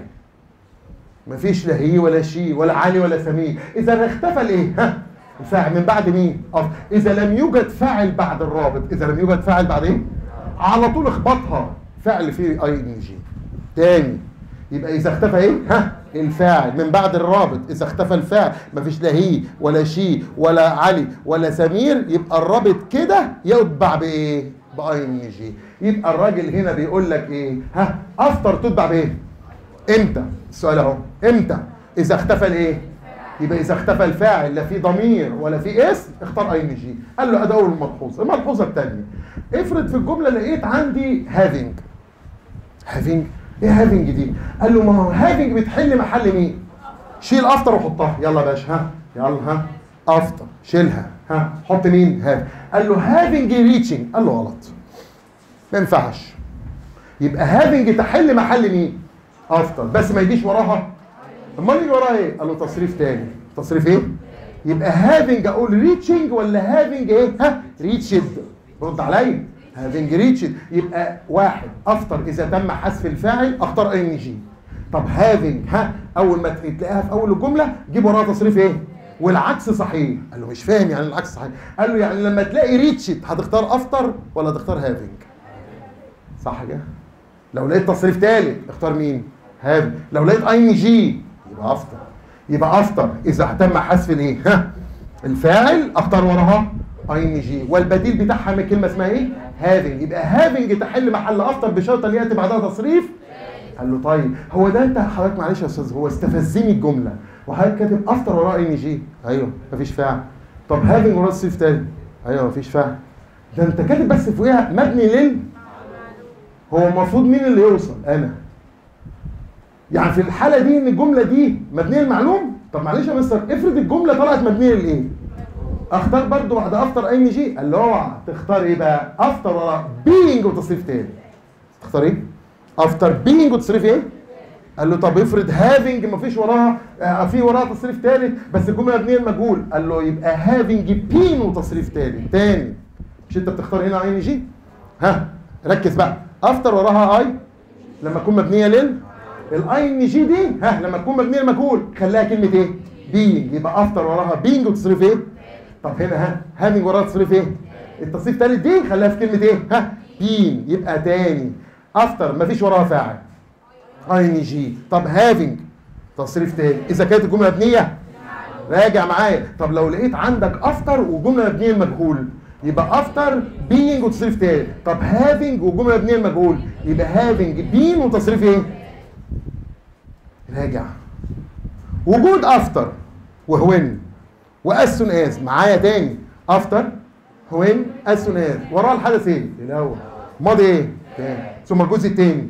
مفيش لا هي ولا شي ولا علي ولا سمير. اذا اختفى الايه؟ ها؟ الفاعل من بعد مين؟ أفضل. اذا لم يوجد فاعل بعد الرابط، اذا لم يوجد فاعل بعد ايه؟ على طول اخبطها فعل فيه اي ان جي. تاني يبقى اذا اختفى ايه؟ ها؟ الفاعل من بعد الرابط. اذا اختفى الفاعل مفيش لا هي ولا شي ولا علي ولا سمير، يبقى الرابط كده يتبع بايه؟ باي ان جي. يبقى الراجل هنا بيقول لك ايه؟ ها؟ افتر تتبع بايه؟ امتى؟ السؤال اهو، امتى؟ اذا اختفى الايه؟ يبقى اذا اختفى الفاعل لا في ضمير ولا في اسم اختار اي ان جي. قال له ادي اول ملحوظه. الملحوظه الثانيه، افرض في الجمله لقيت عندي هافينج. هافينج؟ ايه هافينج دي؟ قال له ما هو هافينج بتحل محل مين؟ شيل افتر وحطها. يلا يا باشا ها؟ يلا ها؟ افتر شيلها. ها؟ حط مين؟ هاف. قال له هافينج ريتشنج. قال له غلط. ما ينفعش. يبقى هافينج تحل محل مين؟ افتر، بس ما يجيش وراها. امال يجي وراها ايه؟ قال له تصريف تاني. تصريف ايه؟ يبقى هافينج اقول ريتشنج ولا هافينج ايه؟ ها؟ ريتشد. رد عليا. هافينج ريتشد. يبقى واحد افتر اذا تم حذف الفاعل اختار اي ان جي. طب هافينج ها اول ما تلاقيها في اول الجمله جيب وراها تصريف ايه؟ والعكس صحيح. قال له مش فاهم يعني العكس صحيح. قال له يعني لما تلاقي ريتشد هتختار افتر ولا تختار هافينج؟ صح كده؟ لو لقيت تصريف ثالث اختار مين؟ هافينج. لو لقيت اي ان جي يبقى افتر. يبقى افتر اذا تم حذف الايه؟ ها؟ الفاعل اختار وراها اي ان جي، والبديل بتاعها من كلمه اسمها ايه؟ هافينج. يبقى هافينج تحل محل افتر بشرط ان ياتي بعدها تصريف. قال له طيب هو ده انت حضرتك معلش يا استاذ هو استفزني الجمله وحضرتك كاتب افتر وراها اي ان جي. ايوه مفيش فاعل. طب هافينج وراها تصريف تاني. ايوه مفيش فاعل. ده انت كاتب بس فوقيها مبني لل. هو المفروض مين اللي يوصل؟ انا. يعني في الحاله دي ان الجمله دي مبنيه للمعلوم. طب معلش يا مستر افرض الجمله طلعت مبنيه لايه؟ اختار برضو بعد افتر اي ان جي. قال له اوعى تختار ايه بقى؟ افتر ورا بينج وتصريف تاني. تختار ايه؟ افتر بينج وتصريف ايه؟ قال له طب افرض هافنج مفيش وراها آه في وراها تصريف ثالث بس الجمله مبنيه للمجهول. قال له يبقى هافنج بين وتصريف ثالث تاني. مش انت بتختار هنا اي ان جي؟ ها ركز بقى. افتر وراها اي لما تكون مبنيه لل الاي ان جي دي ها لما تكون مبنيه للمجهول خليها كلمه ايه؟ بينج. يبقى افتر وراها بينج وتصريف ايه؟ طب هنا ها هافنج وراها تصريف ايه؟ التصريف الثالث دي خليها في كلمه ايه؟ ها بين. يبقى تاني افتر مفيش وراها فاعل اي ان جي. طب هافنج تصريف تاني. اذا كانت الجمله مبنيه راجع معايا. طب لو لقيت عندك افتر وجمله مبنيه للمجهول يبقى افتر بينج وتصريف تاني. طب هافنج وجمله مبنيه للمجهول يبقى هافنج بين وتصريف ايه؟ راجع. وجود افتر وهوين واس سون از معايا تاني. افتر هوين اس سون از وراه الحدث ايه؟ الاول ماضي ايه؟ تاني. ثم الجزء الثاني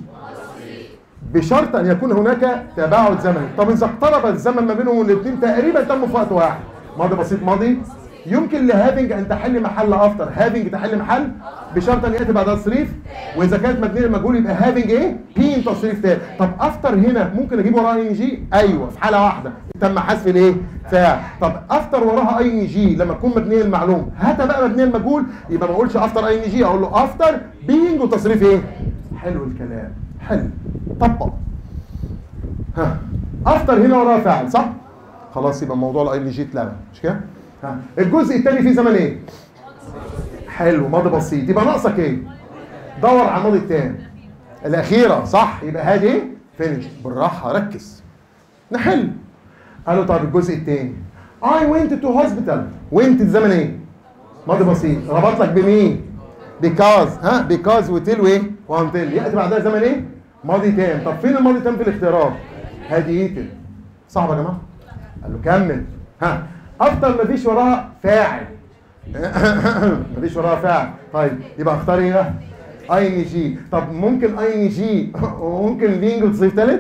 بشرط ان يكون هناك تباعد زمني. طب اذا اقترب الزمن ما بينهم الاثنين تقريبا تم في وقت واحد. ماضي بسيط ماضي يمكن لهافنج ان تحل محل افتر. هافنج تحل محل بشرط ان ياتي بعدها تصريف. واذا كانت مبنيه للمجهول يبقى هافنج ايه؟ بين تصريف تاني. طب افتر هنا ممكن اجيب وراها اي ان جي؟ ايوه في حاله واحده تم حذف الايه؟ فاعل. طب افتر وراها اي ان جي لما تكون مبنيه للمعلوم هاتها بقى مبنيه للمجهول يبقى ما اقولش افتر اي ان جي اقول له افتر بينج وتصريف ايه؟ حلو الكلام. حلو. طبق. ها افتر هنا وراها فاعل صح؟ خلاص يبقى موضوع الاي ان جي اتلغى مش كده؟ ها الجزء الثاني فيه زمن ايه؟ حلو ماضي بسيط. يبقى ناقصك ايه؟ دور على الماضي التاني الاخيره صح؟ يبقى هادي ايه؟ فينيش. بالراحه ركز نحل. قالوا طب الجزء الثاني I went to hospital. went الزمن ايه؟ ماضي بسيط. ربط لك بمين؟ because ها because وتل وايه؟ وانتل. ياتي بعدها زمن ايه؟ ماضي تام. طب فين الماضي تام في الاختيارات؟ هادي ايتل. صعب يا جماعه؟ قال له كمل. ها افتر مفيش وراها فاعل. مفيش وراها فاعل. طيب يبقى اختار ايه؟ اي ان جي. طب ممكن اي ان جي وممكن بينج وتصريف ثالث؟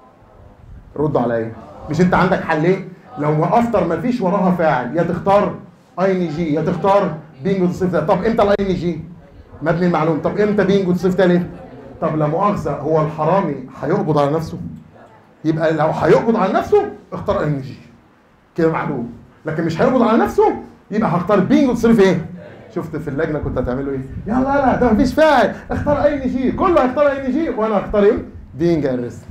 ردوا عليا. مش انت عندك حلين؟ لو افتر مفيش وراها فاعل يا تختار اي ان جي يا تختار بينج وتصريف ثالث. طب امتى الاي ان جي؟ مبني المعلوم. طب امتى بينج وتصريف ثالث؟ طب لا مؤاخذه هو الحرامي هيقبض على نفسه؟ يبقى لو هيقبض على نفسه اختار اي ان جي كده معلوم. لكن مش هيقبض على نفسه يبقى هختار بينج وتصريف ايه؟ شفت في اللجنه كنت هتعملوا ايه؟ يلا لا ده مفيش فاعل اختار اي ان جي. كله هيختار اي ان جي وانا هختار ايه؟ بينج ارست.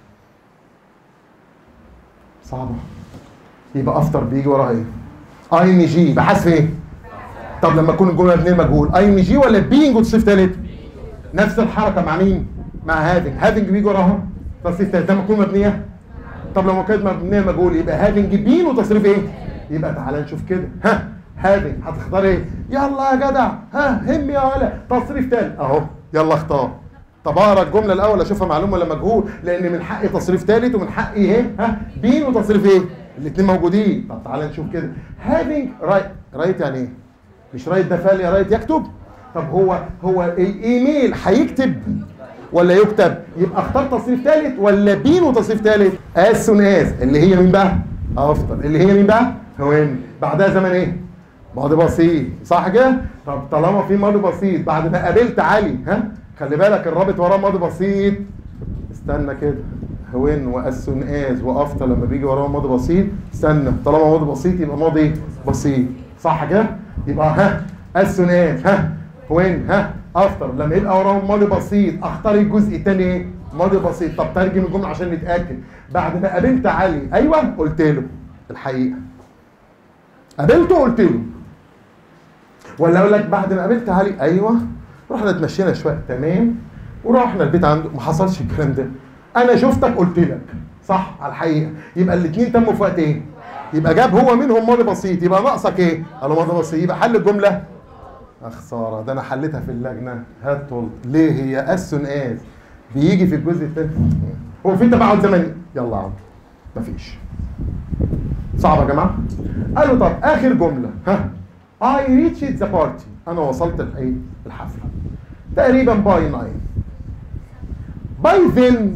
صعبه. يبقى افتر بيجي وراها ايه؟ اي ان جي بحذف ايه؟ طب لما تكون الجمله مبنيه مجهول اي ان جي ولا بينج وتصريف ثالث؟ نفس الحركه مع مين؟ مع هافنج. هافنج بيجي وراها تصريف ثالث لما تكون مبنيه. طب لو كانت مبنيه مجهول يبقى هافنج بين وتصريف ايه؟ يبقى تعالى نشوف كده. ها هافنج هتختار ايه؟ يلا يا جدع ها هم يا ولا تصريف ثالث اهو يلا اختار. طب اقرا الجمله الاول اشوفها معلوم ولا مجهول لان من حقي تصريف ثالث ومن حقي ايه؟ ها بين وتصريف ايه؟ الاثنين موجودين. طب تعالى نشوف كده. هافنج رايت. رايت يعني ايه؟ مش رايت ده فعل يا رايت يكتب؟ طب هو هو الايميل هيكتب ولا يكتب؟ يبقى اختار تصريف ثالث ولا بين وتصريف ثالث؟ اس سون از اللي هي مين بقى؟ افضل. اللي هي مين بقى؟ هوين. بعدها زمن ايه؟ ماضي بسيط صح كده؟ طب طالما في ماضي بسيط بعد ما قابلت علي ها خلي بالك الرابط وراه ماضي بسيط. استنى كده هوين واس سون از وافضل لما بيجي وراه ماضي بسيط استنى طالما ماضي بسيط يبقى ماضي بسيط صح كده؟ يبقى ها اس سون از ها وين ها افتر لما يبقى وراهم ماضي بسيط اختار الجزء الثاني ايه؟ ماضي بسيط. طب ترجم الجمله عشان نتاكد. بعد ما قابلت علي ايوه قلت له الحقيقه. قابلته قلت له. ولا اقول لك بعد ما قابلت علي ايوه رحنا اتمشينا شويه تمام ورحنا البيت عنده. ما حصلش الكلام ده. انا شفتك قلت لك صح على الحقيقه. يبقى الاثنين تموا في وقت ايه؟ يبقى جاب هو منهم ماضي بسيط. يبقى ناقصك ايه؟ قالوا ماضي بسيط. يبقى حل الجمله. خساره ده انا حليتها في اللجنه. هات طول ليه هي اس سون از بيجي في الجزء الثاني. هو في تباعد زمني؟ يلا يا عم مفيش. صعب يا جماعه؟ قالوا طب اخر جمله ها I reached the party. انا وصلت الايه؟ الحفله تقريبا باي ناين. باي then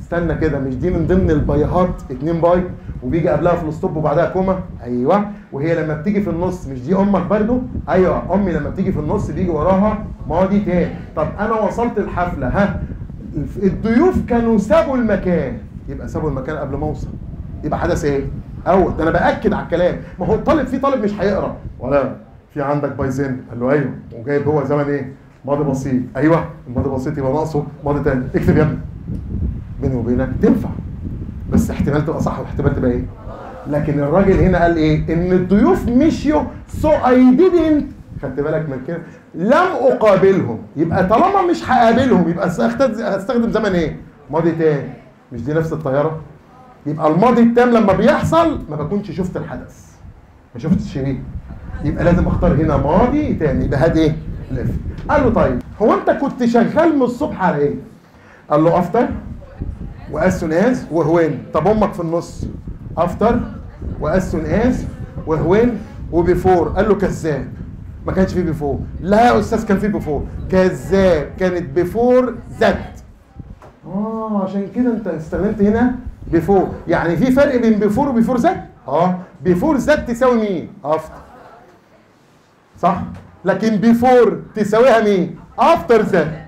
استنى كده، مش دي من ضمن البايهات اتنين باي وبيجي قبلها فول ستوب وبعدها كوما؟ ايوه. وهي لما بتيجي في النص مش دي امك برضو؟ ايوه امي لما بتيجي في النص بيجي وراها ماضي تاني. طب انا وصلت الحفله، ها الضيوف كانوا سابوا المكان، يبقى سابوا المكان قبل ما اوصل، يبقى حدث ايه؟ اول. ده انا باكد على الكلام، ما هو الطالب في طالب مش هيقرا ولا في عندك بايزين، قال له ايوه وجايب هو زمن ايه؟ ماضي بسيط. ايوه الماضي بسيط يبقى ناقصه ماضي تاني، اكتب يا ابني. بيني وبينك تنفع، بس احتمال تبقى صح واحتمال تبقى ايه؟ لكن الراجل هنا قال ايه؟ ان الضيوف مشيوا سو اي ديدنت، خدت بالك من كده؟ لم اقابلهم، يبقى طالما مش هقابلهم يبقى هستخدم زمن ايه؟ ماضي تاني. مش دي نفس الطياره؟ يبقى الماضي التام لما بيحصل ما بكونش شفت الحدث، ما شفتش ايه، يبقى لازم اختار هنا ماضي تاني، يبقى هات ايه؟ لف. قال له طيب هو انت كنت شغال من الصبح على ايه؟ قال له افتر واس سون از وهوين. طب امك في النص افتر واس سون از وهوين وبيفور. قال له كذاب، ما كانش فيه بيفور. لا يا استاذ كان فيه بيفور. كذاب، كانت بيفور ذات. اه عشان كده انت استخدمت هنا بيفور. يعني في فرق بين بيفور وبيفور ذات؟ اه بيفور ذات تساوي مين؟ افتر، صح؟ لكن بيفور تساويها مين؟ افتر ذات.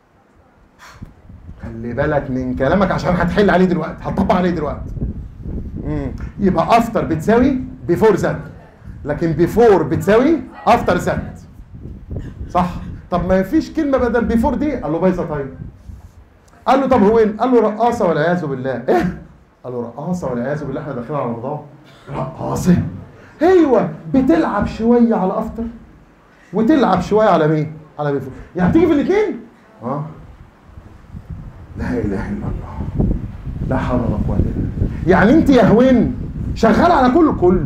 خلي بالك من كلامك عشان هتحل عليه دلوقتي، هتطبق عليه دلوقتي. امم يبقى افتر بتساوي بيفور ذات، لكن بيفور بتساوي افتر ذات، صح؟ طب ما فيش كلمه بدل بيفور دي؟ قال له بايظه. طيب قال له طب هوين؟ قال له رقاصه والعياذ بالله. ايه؟ قال له رقاصه والعياذ بالله، احنا داخلين على رمضان. رقاصه؟ ايوه بتلعب شويه على افتر وتلعب شويه على مين؟ على بيفور، يعني تيجي في الاثنين؟ اه لا اله الا الله، لا حول ولا قوه الا بالله. يعني انت يا هوين شغال على كل كل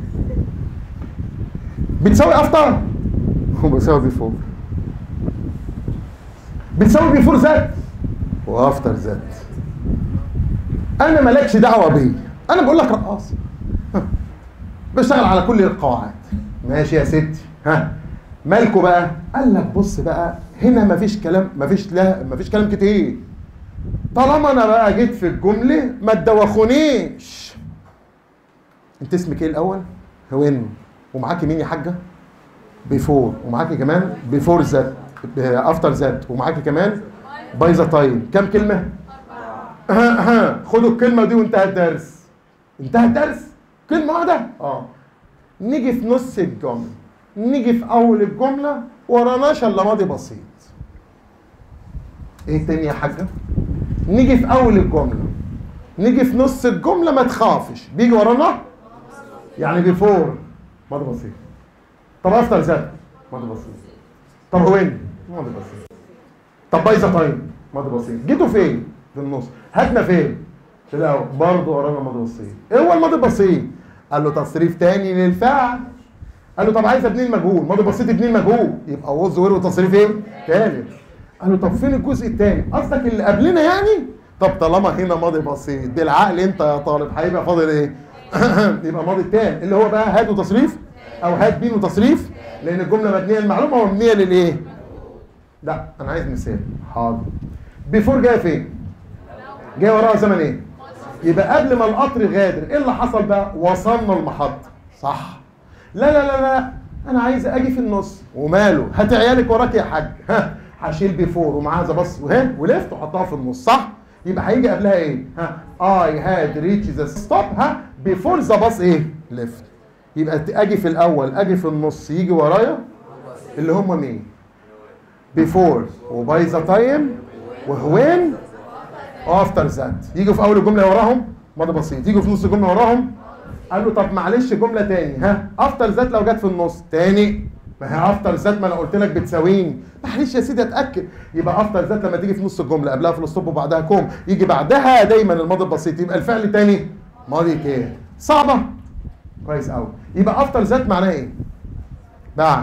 بتساوي افتر وبتساوي بيفور، بتساوي بيفور ذات وافتر ذات. انا مالكش دعوه بيه، انا بقول لك رقاص بشتغل على كل القواعد. ماشي يا ستي، ها مالكوا بقى؟ قال لك بص بقى هنا مفيش كلام، مفيش لا مفيش كلام كتير. طالما انا بقى جيت في الجمله ما تدوخونيش. انت اسمك ايه الاول؟ هوين. ومعاكي مين يا حاجه؟ بيفور. ومعاكي كمان بيفور ذات افتر ذات، ومعاكي كمان بايظه تايم. كام كلمه؟ خدوا الكلمه دي وانتهى الدرس. انتهى الدرس؟ كلمه واحده؟ اه. نيجي في نص الجمله، نيجي في اول الجمله وراناش الا ماضي بسيط. ايه تاني يا حاجه؟ نيجي في اول الجمله، نيجي في نص الجمله ما تخافش بيجي ورانا يعني بيفور ماضي بسيط. طب افتر ذات ماضي بسيط. طب وين؟ ماضي بسيط. طب بايظه تايم ماضي بسيط. جيتوا فين؟ في النص. هاتنا فين؟ في الاول برضه ورانا ماضي بسيط. ايه هو الماضي البسيط؟ قال له تصريف تاني للفعل. قال له طب عايز ابني المجهول، ماضي بسيط ابني المجهول، يبقى وز وير وتصريف ايه؟ تالت. قال له طب فين الجزء الثاني؟ قصدك اللي قبلنا يعني؟ طب طالما هنا ماضي بسيط بالعقل انت يا طالب هيبقى فاضل ايه؟ يبقى ماضي التاني اللي هو بقى هات وتصريف او هات بين وتصريف، لان الجمله مبنيه المعلومه ومبنيه للايه؟ لا انا عايز مثال. حاضر. بيفور جايه فين؟ جايه وراها زمن ايه؟ يبقى قبل ما القطر غادر ايه اللي حصل بقى؟ وصلنا المحطه، صح؟ لا لا لا لا انا عايز اجي في النص. وماله؟ هات عيالك وراك يا حاج. ها هشيل بيفور ومعاها ذا باص وهي ولفت وحطها في النص، صح؟ يبقى هيجي قبلها ايه؟ ها اي هاد ريتش ذا ستوب ها بيفور ذا باص ايه؟ ليفت. يبقى اجي في الاول اجي في النص يجي ورايا اللي هم مين؟ بيفور وباي ذا تايم وهوين وافتر ذات. يجوا في اول الجمله وراهم ماضي بسيط، يجوا في نص الجمله وراهم. قال له طب معلش جمله تاني، ها افتر ذات لو جت في النص تاني، ما هي افتر ذات ما انا قلت لك بتساويني. معلش يا سيدي اتاكد. يبقى افتر ذات لما تيجي في نص الجمله قبلها فول ستوب وبعدها كوم يجي بعدها دايما الماضي البسيط، يبقى الفعل تاني ماضي تاني. صعبه؟ كويس قوي. يبقى افتر ذات معناها ايه؟ بعد،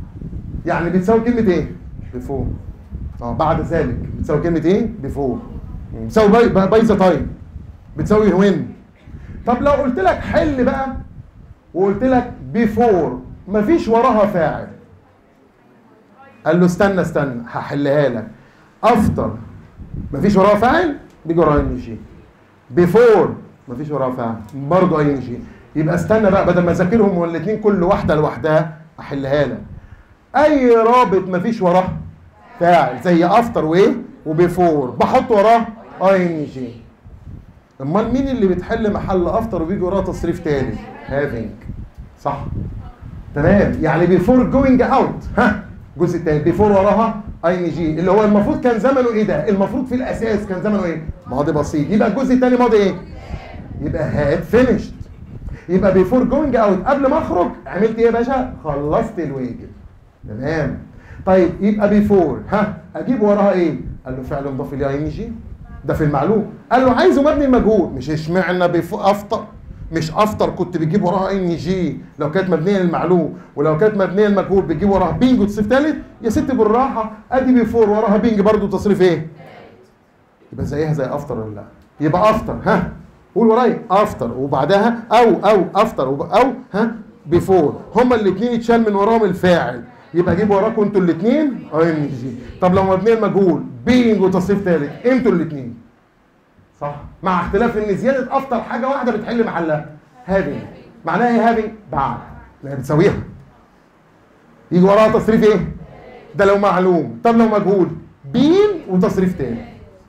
يعني بتساوي كلمه ايه؟ بيفور. اه بعد ذلك بتساوي كلمه ايه؟ بيفور. بتساوي باي ذا تايم بتساوي وين. طب لو قلت لك حل بقى وقلت لك بيفور مفيش وراها فاعل، قال له استنى استنى هحلها لك. افتر مفيش وراها فاعل بيجي وراها ان جي. بيفور مفيش وراها فعل برضه اي ان جي. يبقى استنى بقى، بدل ما اذاكرهم والاثنين كل واحده لوحدها احلها لك. اي رابط مفيش وراه فاعل زي افتر وايه وبيفور بحط وراه اي ان جي. امال مين اللي بتحل محل افتر وبيجي وراه تصريف تاني؟ هافينج. صح تمام. يعني بيفور جوينج اوت، ها الجزء التاني بيفور وراها اي ان جي اللي هو المفروض كان زمنه ايه ده؟ المفروض في الاساس كان زمنه ايه؟ ماضي بسيط. يبقى الجزء الثاني ماضي ايه؟ يبقى هاد فينيشد. يبقى بيفور جوينج اوت قبل ما اخرج عملت ايه يا باشا؟ خلصت الواجب. تمام. طيب يبقى بيفور ها اجيب وراها ايه؟ قال له فعل مضاف اليه اي ان جي ده في المعلوم. قال له عايزه مبني المجهول. مش اشمعنى بيفور افتر؟ مش افتر كنت بتجيب وراها ان جي لو كانت مبنيه للمعلوم، ولو كانت مبنيه للمجهول بتجيب وراها بينج وتصريف ثالث. يا ست بالراحه، ادي بيفور وراها بينج برضو تصريف ايه؟ يبقى زيها زي افتر ولا لا؟ يبقى افتر ها قول ورايا افتر وبعدها او او افتر او ها بيفور هما الاثنين يتشال من وراهم الفاعل. يبقى اجيب وراكم انتوا الاثنين اي ان جي. طب لو مبنيه للمجهول بينج وتصريف ثالث انتوا الاثنين. صح؟ مع اختلاف ان زياده افتر حاجه واحده بتحل محلها هافينج. معناها ايه هافينج؟ بعد ما بتساويها يجي وراها تصريف ايه؟ ده لو معلوم. طب لو مجهول بين وتصريف تاني.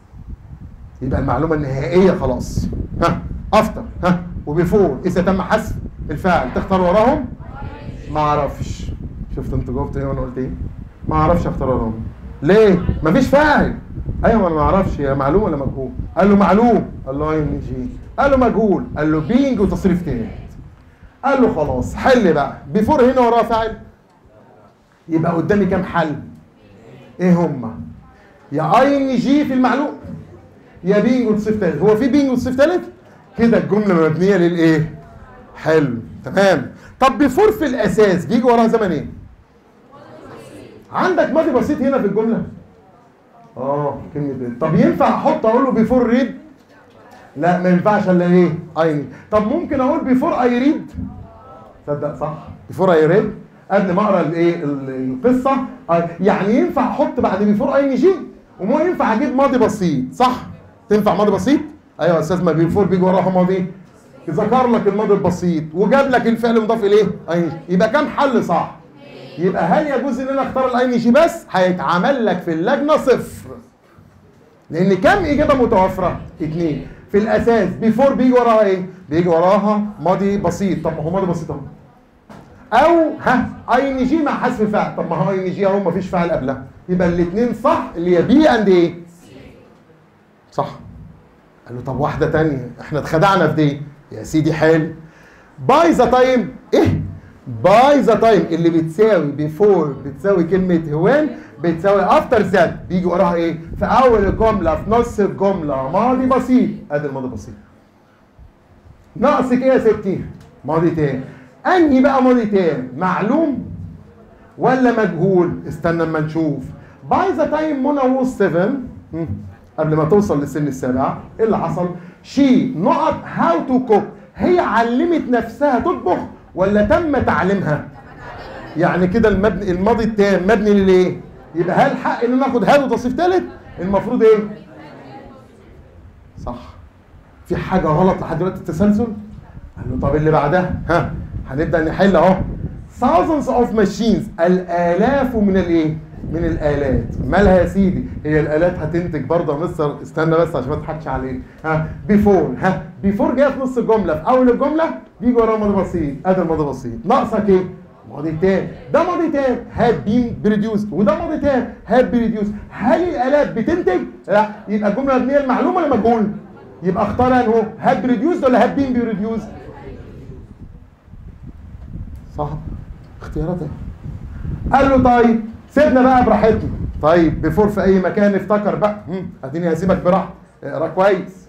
يبقى المعلومه النهائيه خلاص. ها افتر ها وبيفور اذا تم حذف الفاعل تختار وراهم؟ ما اعرفش. شفت انت جاوبت ايه وانا قلت ايه؟ ما اعرفش اختار وراهم. ليه؟ مفيش فاعل. ايوه انا ما اعرفش هي معلوم ولا مجهول. قال له معلوم، قال له اي ان جي. قال له مجهول، قال له بينج وتصريف تاني. قال له خلاص حل بقى. بيفور هنا وراه فاعل. يبقى قدامي كام حل؟ ايه هما؟ يا اي ان جي في المعلوم يا بينج وتصريف تالت. هو في بينج وتصريف تالت؟ كده الجمله مبنيه للايه؟ حلو تمام. طب بيفور في الاساس بيجي وراها زمن ايه؟ عندك ماضي بسيط هنا في الجمله؟ اه كلمه ايه؟ طب ينفع احط اقول له بيفور ريد؟ لا ما ينفعش الا ايه؟ اي. طب ممكن اقول بيفور اي ريد؟ تصدق صح؟ بيفور اي ريد قبل ما اقرا الايه القصه. يعني ينفع احط بعد بيفور اي ان جي وما ينفع اجيب ماضي بسيط. صح؟ تنفع ماضي بسيط؟ ايوه يا استاذ. ما بيفور بيجي وراها ماضي ذكر لك الماضي البسيط وجاب لك الفعل مضاف اليه اي ان جي. يبقى كام حل صح؟ يبقى هل يجوز ان انا اختار الاي ان جي بس؟ هيتعمل لك في اللجنه صفر. لان كام اجابه متوفره؟ اثنين. في الاساس بيفور بيجي وراها ايه؟ بيجي وراها ماضي بسيط. طب ما هو ماضي بسيط اهو. او ها اي ان جي مع حذف فعل. طب ما هو اي ان جي اهو مفيش فعل قبلها. يبقى الاثنين صح اللي هي بي اند ايه؟ صح. قال له طب واحده ثانيه احنا اتخدعنا في دي يا سيدي. حال باي ذا تايم ايه؟ باي ذا تايم اللي بتساوي بيفور بتساوي كلمه هوان بتساوي افتر ذات بيجي وراها ايه؟ في اول الجمله في نص الجمله ماضي بسيط. ادي الماضي بسيط. ناقصك ايه يا ستي؟ ماضي تام. انهي بقى ماضي تام؟ معلوم ولا مجهول؟ استنى اما نشوف. باي ذا تايم منى ووز سبعة قبل ما توصل للسن السابع ايه اللي حصل؟ شي نقط هاو تو كوك. هي علمت نفسها تطبخ ولا تم تعليمها؟ يعني كده المبني الماضي التام مبني للايه؟ يبقى هل حق ان انا اخد هاد وتصريف ثالث؟ المفروض ايه؟ صح. في حاجه غلط لحد دلوقتي التسلسل؟ قال له طب اللي بعدها ها هنبدا نحل اهو. thousands of machines الالاف من الايه؟ من الالات. مالها يا سيدي؟ هي الالات هتنتج برضه يا مستر. استنى بس عشان ما تضحكش علينا. ها بيفور ها بيفور جايه في نص الجمله في اول الجمله بيجي وراها ماضي بسيط. ادي الماضي بسيط. ناقصك ايه؟ ماضي تام. ده ماضي تام هاد بين بريديوس وده ماضي تام هاد بريديوس. هل الالات بتنتج؟ لا. يبقى الجمله مبنيه المعلومه ولا مجهول؟ يبقى اختار انه هاد بريديوس ولا هاد بين بريديوس؟ صح. اختيارات ايه؟ قال له طيب سيبنا بقى براحتنا. طيب بيفور في اي مكان افتكر بقى. امم اديني هسيبك براحتك. اقرا كويس.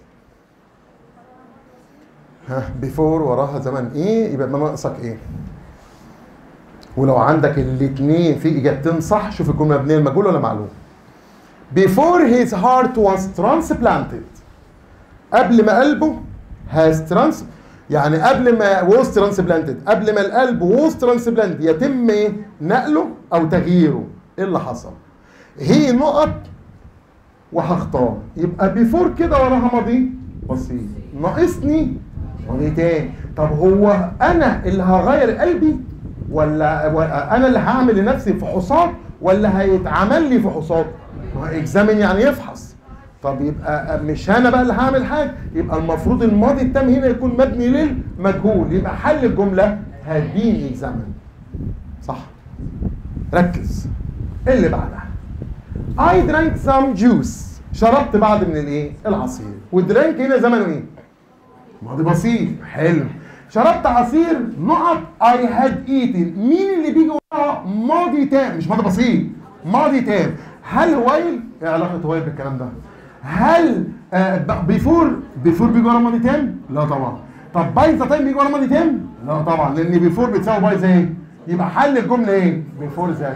ها بيفور وراها زمن ايه؟ يبقى ناقصك ايه؟ ولو عندك الاثنين في اجابتين صح شوف الجمله مبنيه المجهول ولا معلوم. Before his heart was transplanted قبل ما قلبه has trans يعني قبل ما was transplanted قبل ما القلب was transplanted يتم ايه؟ نقله او تغييره. ايه اللي حصل؟ هي نقط وهختار، يبقى بيفور كده وراها ماضي بسيط، ناقصني ماضي تاني. طب هو انا اللي هغير قلبي ولا انا اللي هعمل لنفسي فحوصات ولا هيتعمل لي فحوصات؟ ما هو اكزامين يعني يفحص. طب يبقى مش انا بقى اللي هعمل حاجه، يبقى المفروض الماضي التام هنا يكون مبني للمجهول، يبقى حل الجمله هديني اكزامين. صح؟ ركز. اللي بعدها I drank some juice، شربت بعض من الايه؟ العصير. والدرانك هنا زمنه ايه؟ ماضي بسيط. حلو. شربت عصير نقط I had eaten، مين اللي بيجي وراها؟ ماضي تام، مش ماضي بسيط، ماضي تام. هل وايل؟ ايه علاقة وايل بالكلام ده؟ هل بيفور بيفور بيجي ورا ماضي تام؟ لا طبعا. طب باي ذا تايم بيجي ورا ماضي تام؟ لا طبعا، لأن بيفور بتساوي باي ذا ايه؟ يبقى حل الجملة ايه؟ بيفور ذات.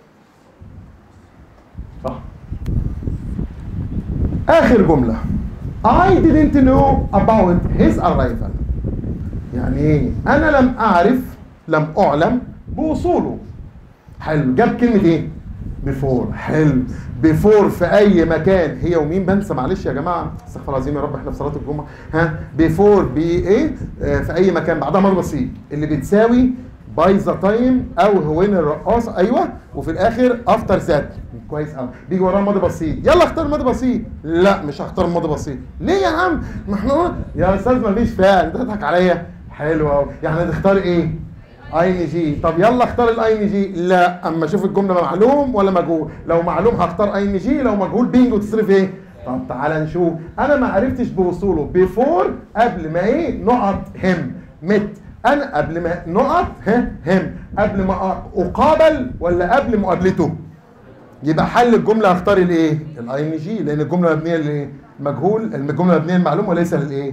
صح. آخر جملة I didn't know about his arrival، يعني ايه؟ أنا لم أعرف، لم أعلم بوصوله. حلو. جاب كلمة ايه؟ بيفور. حلو. بيفور في أي مكان هي ومين؟ بنسى معلش يا جماعة، استغفر الله العظيم يا رب، احنا في صلاة الجمعة. ها؟ بيفور بي ايه؟ آه في أي مكان بعدها ماضي بسيط اللي بتساوي باي ذا تايم أو هوين الرقاصة. أيوه. وفي الآخر أفتر ذات. كويس قوي. بيجي وراها ماضي بسيط. يلا اختار ماضي بسيط. لا مش هختار ماضي بسيط. ليه يا عم؟ ما احنا يا استاذ ما فيش فعل، انت بتضحك عليا. حلو قوي. يعني هتختار ايه؟ اي ان جي. طب يلا اختار الاي ان جي. لا، اما اشوف الجمله معلوم ولا مجهول. لو معلوم هختار اي ان جي، لو مجهول بينجو تصرف ايه؟ طب تعالى نشوف. انا ما عرفتش بوصوله بيفور قبل ما ايه؟ نقط هم مت. انا قبل ما نقط ها هم قبل ما اقابل ولا قبل مقابلته؟ يبقى حل الجمله هختار الايه؟ الاي ان جي، لان الجمله مبنيه للايه؟ مجهول. الجمله مبنيه للمعلوم وليس للايه؟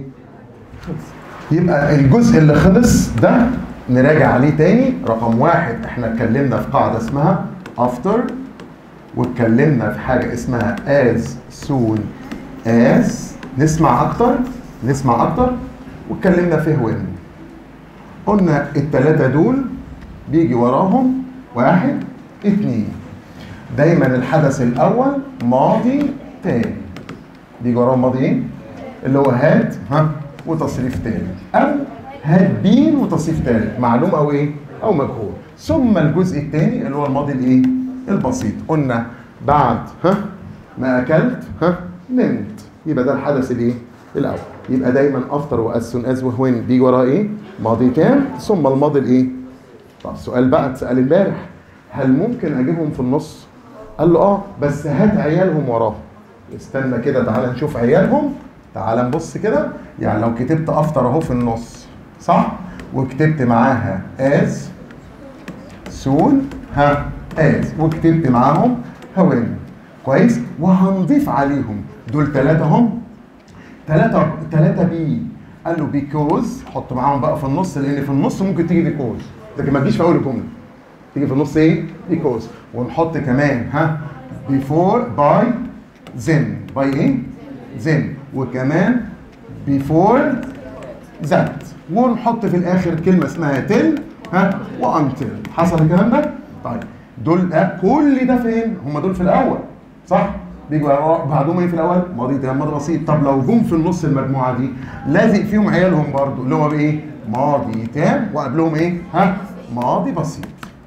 يبقى الجزء اللي خلص ده نراجع عليه تاني. رقم واحد، احنا اتكلمنا في قاعده اسمها after، واتكلمنا في حاجه اسمها as soon as. نسمع اكتر نسمع اكتر واتكلمنا في when. قلنا الثلاثه دول بيجي وراهم واحد اتنين. دايما الحدث الاول ماضي تاني، بيجي وراهم ماضي ايه؟ اللي هو هاد ها وتصريف تاني، او هاد بين وتصريف تالت، معلوم او ايه؟ او مجهول. ثم الجزء الثاني اللي هو الماضي الايه؟ البسيط. قلنا بعد ها ما اكلت ها نمت، يبقى ده الحدث الايه؟ الاول. يبقى دايما افتر واز سون از وهوين بيجي وراه ايه؟ ماضي تام ثم الماضي الايه؟ طب السؤال بقى اتسال امبارح، هل ممكن اجيبهم في النص؟ قال له اه بس هات عيالهم وراهم. استنى كده، تعال نشوف عيالهم. تعال نبص كده. يعني لو كتبت افتر اهو في النص صح، وكتبت معاها از سون ها از، وكتبت معاهم هوين كويس، وهنضيف عليهم دول ثلاثه هم ثلاثه ثلاثه بي. قال له بيكوز، حط معاهم بقى في النص، لان في النص ممكن تيجي بيكوز لكن ما تجيش في اول الجمله، تيجي في النص ايه؟ بيكوز. ونحط كمان ها بيفور باي زين، باي ايه؟ زين. وكمان بيفور ذات. ونحط في الاخر كلمه اسمها تل ها وانتل. حصل الكلام ده؟ طيب دول أه كل ده فين؟ هم دول في الاول صح؟ بيجوا بعدهم ايه في الاول؟ ماضي تام ماضي بسيط. طب لو جم في النص المجموعه دي لازق فيهم عيالهم برضو اللي هو بايه؟ ماضي تام وقبلهم ايه؟ ها ماضي بسيط.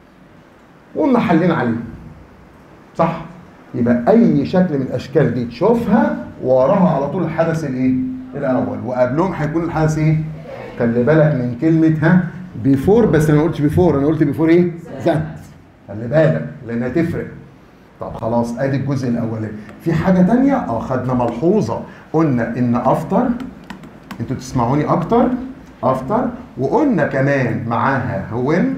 وقلنا حلينا عليه صح؟ يبقى اي شكل من الاشكال دي تشوفها وراها على طول الحدث الايه؟ الاول، وقبلهم هيكون الحدث ايه؟ خلي بالك من كلمه ها بيفور، بس انا ما قلتش بيفور، انا قلت بيفور ايه؟ ذات. خلي بالك لانها تفرق. طب خلاص ادي الجزء الاولاني. في حاجه ثانيه اه خدنا ملحوظه، قلنا ان افتر، انتوا تسمعوني اكتر، افتر، وقلنا كمان معاها وين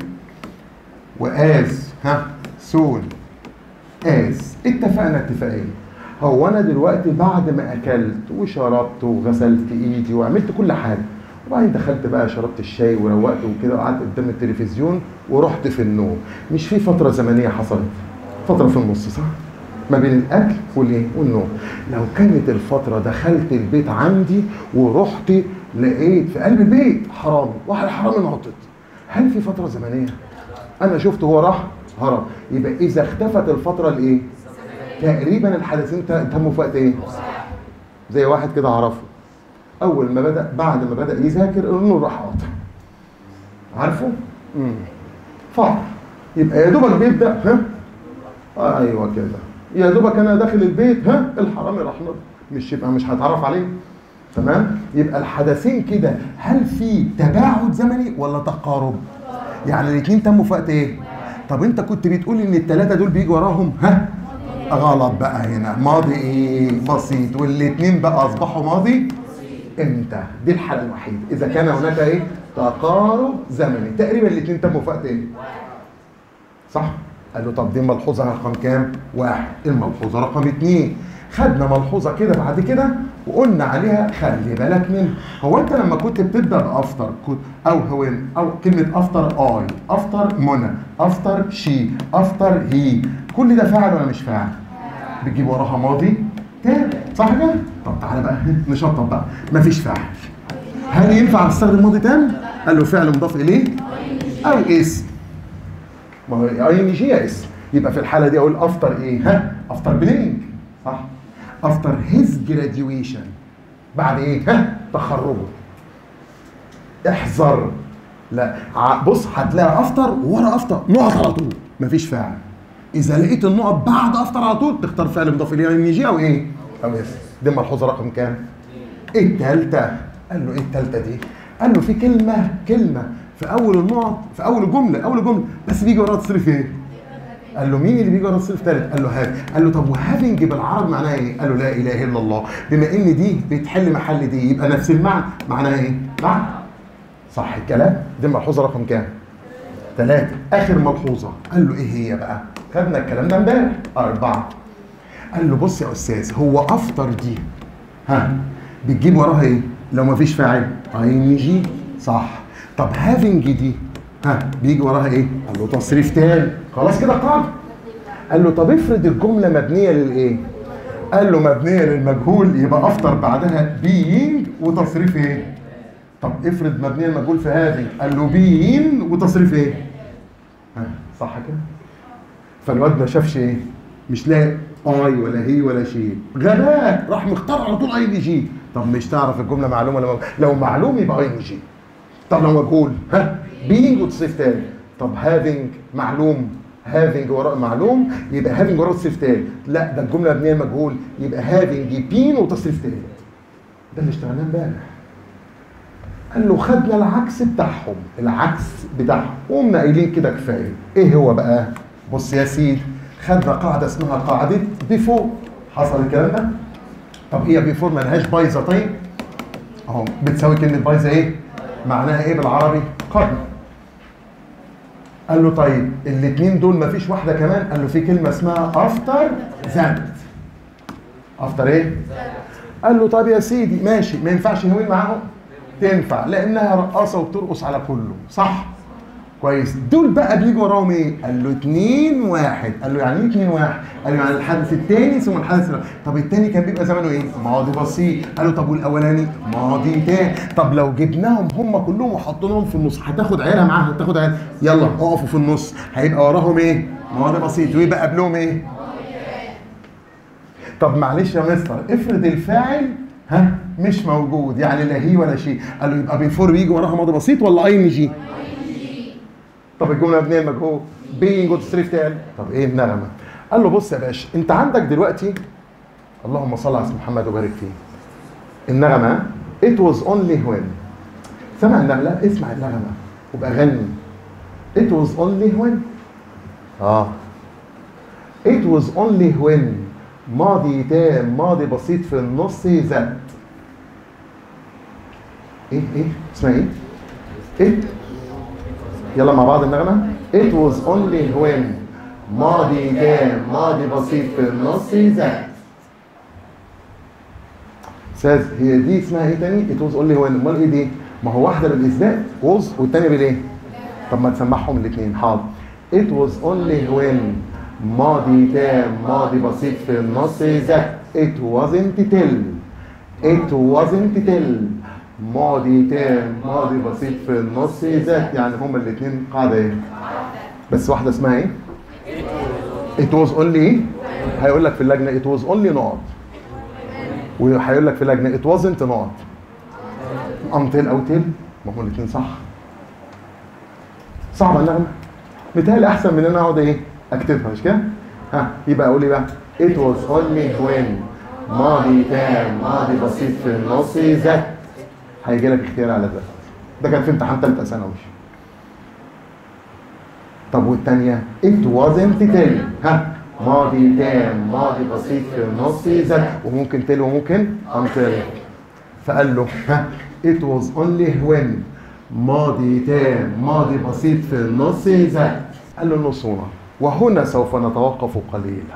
واز ها سون از. اتفقنا اتفاقيه. هو انا دلوقتي بعد ما اكلت وشربت وغسلت ايدي وعملت كل حاجه، وبعدين دخلت بقى شربت الشاي وروقت وكده وقعدت قدام التلفزيون ورحت في النوم، مش في فتره زمنيه حصلت؟ فتره في النص صح؟ ما بين الاكل والايه؟ والنوم. لو كانت الفتره دخلت البيت عندي ورحت لقيت في قلب البيت حرامي، واحد حرامي نطت، هل في فتره زمنيه؟ انا شفته هو راح هرب، يبقى اذا اختفت الفتره الايه؟ تقريبا الحدثين تموا في وقت ايه؟ زي واحد كده اعرفه اول ما بدا بعد ما بدا يذاكر النور راح قاطع. عارفه؟ امم فار. يبقى يا دوبك بيبدا ها؟ آه ايوه كده. يا دوبك انا داخل البيت ها؟ الحرامي راح نط. مش يبقى مش هتعرف عليه. تمام؟ يبقى الحدثين كده هل في تباعد زمني ولا تقارب؟ يعني الاثنين تموا في وقت ايه؟ طب انت كنت بتقول ان الثلاثه دول بيجوا وراهم ها؟ غلط بقى هنا. ماضي ايه؟ بسيط. والاثنين بقى اصبحوا ماضي امتى؟ دي الحاله الوحيده اذا كان هناك ايه؟ تقارب زمني. تقريبا الاثنين تموا في وقت ايه؟ صح؟ قال له طب دي ملحوظه رقم كام؟ واحد. الملحوظه رقم اثنين. خدنا ملحوظه كده بعد كده وقلنا عليها خلي بالك منها. هو انت لما كنت بتبدا بافتر كنت او هو او كلمه افتر اي، افتر منى، افتر شي، افتر هي، كل ده فاعل ولا مش فاعل؟ بتجيب وراها ماضي تام، صح كده؟ طب تعالى بقى نشطب بقى. مفيش فاعل. هل ينفع تستخدم ماضي تام؟ قال له فعل مضاف اليه او اسم. ما هو اي ان جي اسم. يبقى في الحاله دي اقول افتر ايه؟ ها؟ افتر بلينج، صح؟ افتر هيز جراديويشن. بعد ايه؟ ها؟ تخرجه. احذر. لا بص هتلاقي افتر ورا افتر نقط على طول، مفيش فاعل. اذا لقيت النقط بعد افتر على طول تختار فعل مضاف اليه ان جي او ايه؟ او اسم. دي ملحوظه رقم كام؟ الثالثه. قال له ايه الثالثه دي؟ قال له في كلمه كلمه في اول النقط في اول الجمله اول جمله بس بيجي وراها تصريف ايه؟ قال له مين اللي بيجي ورا الصرف الثالث؟ قال له هافنج. قال له طب وهافنج بالعربي معناها ايه؟ قال له لا اله الا الله. بما ان دي بتحل محل دي يبقى نفس المعنى. معناها ايه؟ معنى. صح الكلام؟ دي ملحوظه رقم كام؟ ثلاثة. اخر ملحوظه قال له ايه هي بقى؟ خدنا الكلام ده امبارح. أربعة. قال له بص يا استاذ هو افتر دي ها بتجيب وراها ايه؟ لو ما فيش فاعل اي ان جي، صح. طب هافنج دي ها بيجي وراها ايه؟ قال له تصريف تاني. خلاص كده قاعده. قال له طب افرض الجمله مبنيه للايه؟ قال له مبنيه للمجهول يبقى افتر بعدها بينج وتصريف ايه؟ طب افرض مبنيه للمجهول في هذه قال له بين وتصريف ايه؟ ها صح كده؟ فالواد ما شافش ايه؟ مش لاقي اي ولا هي ولا شيء. غباء راح مختار على طول اي ان جي. طب مش تعرف الجمله معلومه ولا لو معلوم يبقى اي ان جي. طب لو مجهول ها بينج وتصريف تاني. طب هافنج معلوم هافنج وراء معلوم يبقى هافنج وراء تصريف تاني. لا ده الجمله مبنيه مجهول يبقى هافنج بين وتصريف تاني. ده اللي اشتغلناه امبارح. قال له خدنا العكس بتاعهم العكس بتاعهم وقمنا قايلين كده كفايه. ايه هو بقى؟ بص يا سيدي خدنا قاعده اسمها قاعده بيفور. حصل الكلام ده؟ طب هي بيفور مالهاش بايظه. طيب اهو بتساوي كلمه بايظه ايه؟ معناها ايه بالعربي؟ قبل. قال له طيب الاثنين دول مفيش واحده كمان؟ قال له في كلمه اسمها افتر ذات. افتر ايه؟ قال له طب يا سيدي ماشي ما ينفعش نوين معاهم؟ تنفع لانها رقاصه وبترقص على كله، صح؟ كويس. دول بقى بيجوا وراهم ايه؟ قال له اتنين واحد. قال له يعني ايه اتنين واحد؟ قال له يعني الحدث الثاني ثم الحدث الاول. طب الثاني كان بيبقى زمنه ايه؟ ماضي بسيط. قال له طب والاولاني؟ ماضي تاني. طب لو جبناهم هم كلهم وحطيناهم في النص هتاخد عيله معاها هتاخد عيله. يلا اقفوا في النص هيبقى وراهم ايه؟ ماضي بسيط ويبقى قبلهم ايه؟ طب معلش يا مستر افرض الفاعل ها مش موجود يعني لا هي ولا شيء. قال له يبقى بيفور بيجي وراها ماضي بسيط ولا اي ان جي؟ طب الجمله مبنيه المجهول بينج وتصريف تاني. طب ايه النغمه؟ قال له بص يا باشا انت عندك دلوقتي اللهم صل على محمد وبارك فيه النغمه it was only when. سمع النغمه؟ اسمع النغمه وابقى غني. it was only when اه it was only when ماضي تام ماضي بسيط في النص ذات. ايه ايه اسمها ايه؟ ايه؟ يلا مع بعض النغمة. It was only when ماضي تام ماضي بسيط في النص ذات. استاذ هي دي اسمها ايه تاني؟ It was only when. امال ايه دي؟ ما هو واحدة بالإثبات was والتانية بالايه؟ طب ما تسمعهم الاثنين. حاضر. It was only when ماضي تام ماضي بسيط في النص ذات. It wasn't till It wasn't till ماضي تام ماضي بسيط في النص ذات. يعني هما الاثنين قاعده ايه؟ بس واحده اسمها ايه؟ It was only هيقول لك في اللجنه it was only not، وهيقول لك في اللجنه it wasn't not until او till. ما هم الاثنين صح. صعبه النغمه؟ متهيألي احسن من ان انا اقعد ايه اكتبها، مش كده؟ ها يبقى اقول ايه بقى؟ it was only when ماضي تام ماضي بسيط في النص ذات. هيجي لك اختيار على ذات. ده كان في امتحان ثالثه ثانوي. طب والثانيه it wasn't till، ها ماضي تام ماضي بسيط في النص ذات، وممكن till وممكن until. فقال له ها it was only when ماضي تام ماضي بسيط في النص ذات. قال له النصونة. وهنا سوف نتوقف قليلا.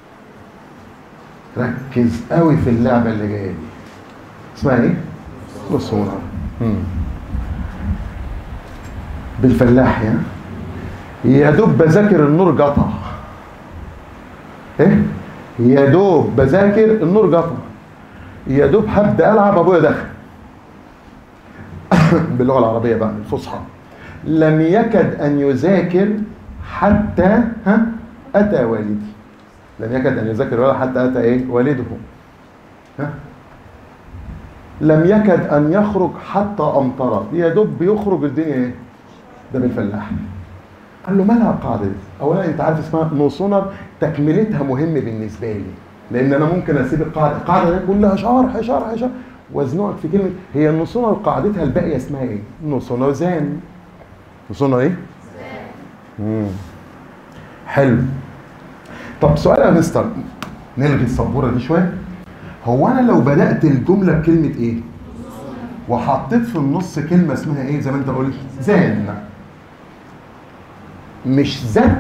ركز قوي في اللعبة اللي جاية دي. اسمها ايه؟ نصونة. بالفلاح يا يا دوب بذاكر النور قطع. ايه؟ يا دوب بذاكر النور قطع. يا دوب هبدا العب ابويا دخل. باللغه العربيه بقى الفصحى. لم يكد ان يذاكر حتى ها اتى والدي. لم يكد ان يذاكر ولا حتى اتى ايه والده. ها لم يكد ان يخرج حتى امطرت. يا دوب بيخرج الدنيا ايه؟ ده بالفلاح. قال له مالها القاعده دي؟ اولا انت عارف اسمها نوسونر، تكملتها مهم بالنسبه لي، لان انا ممكن اسيب القاعده القاعده دي كلها شرح شرح شرح وازنقك في كلمه. هي النوسونر قاعدتها الباقيه اسمها ايه؟ نوسونر زان. نوسونر ايه؟ امم حلو. طب سؤال يا مستر، نلغي السبوره دي شويه. هو انا لو بدات الجمله بكلمه ايه؟ وحطيت في النص كلمه اسمها ايه زي ما انت قلت؟ زان. مش ذات،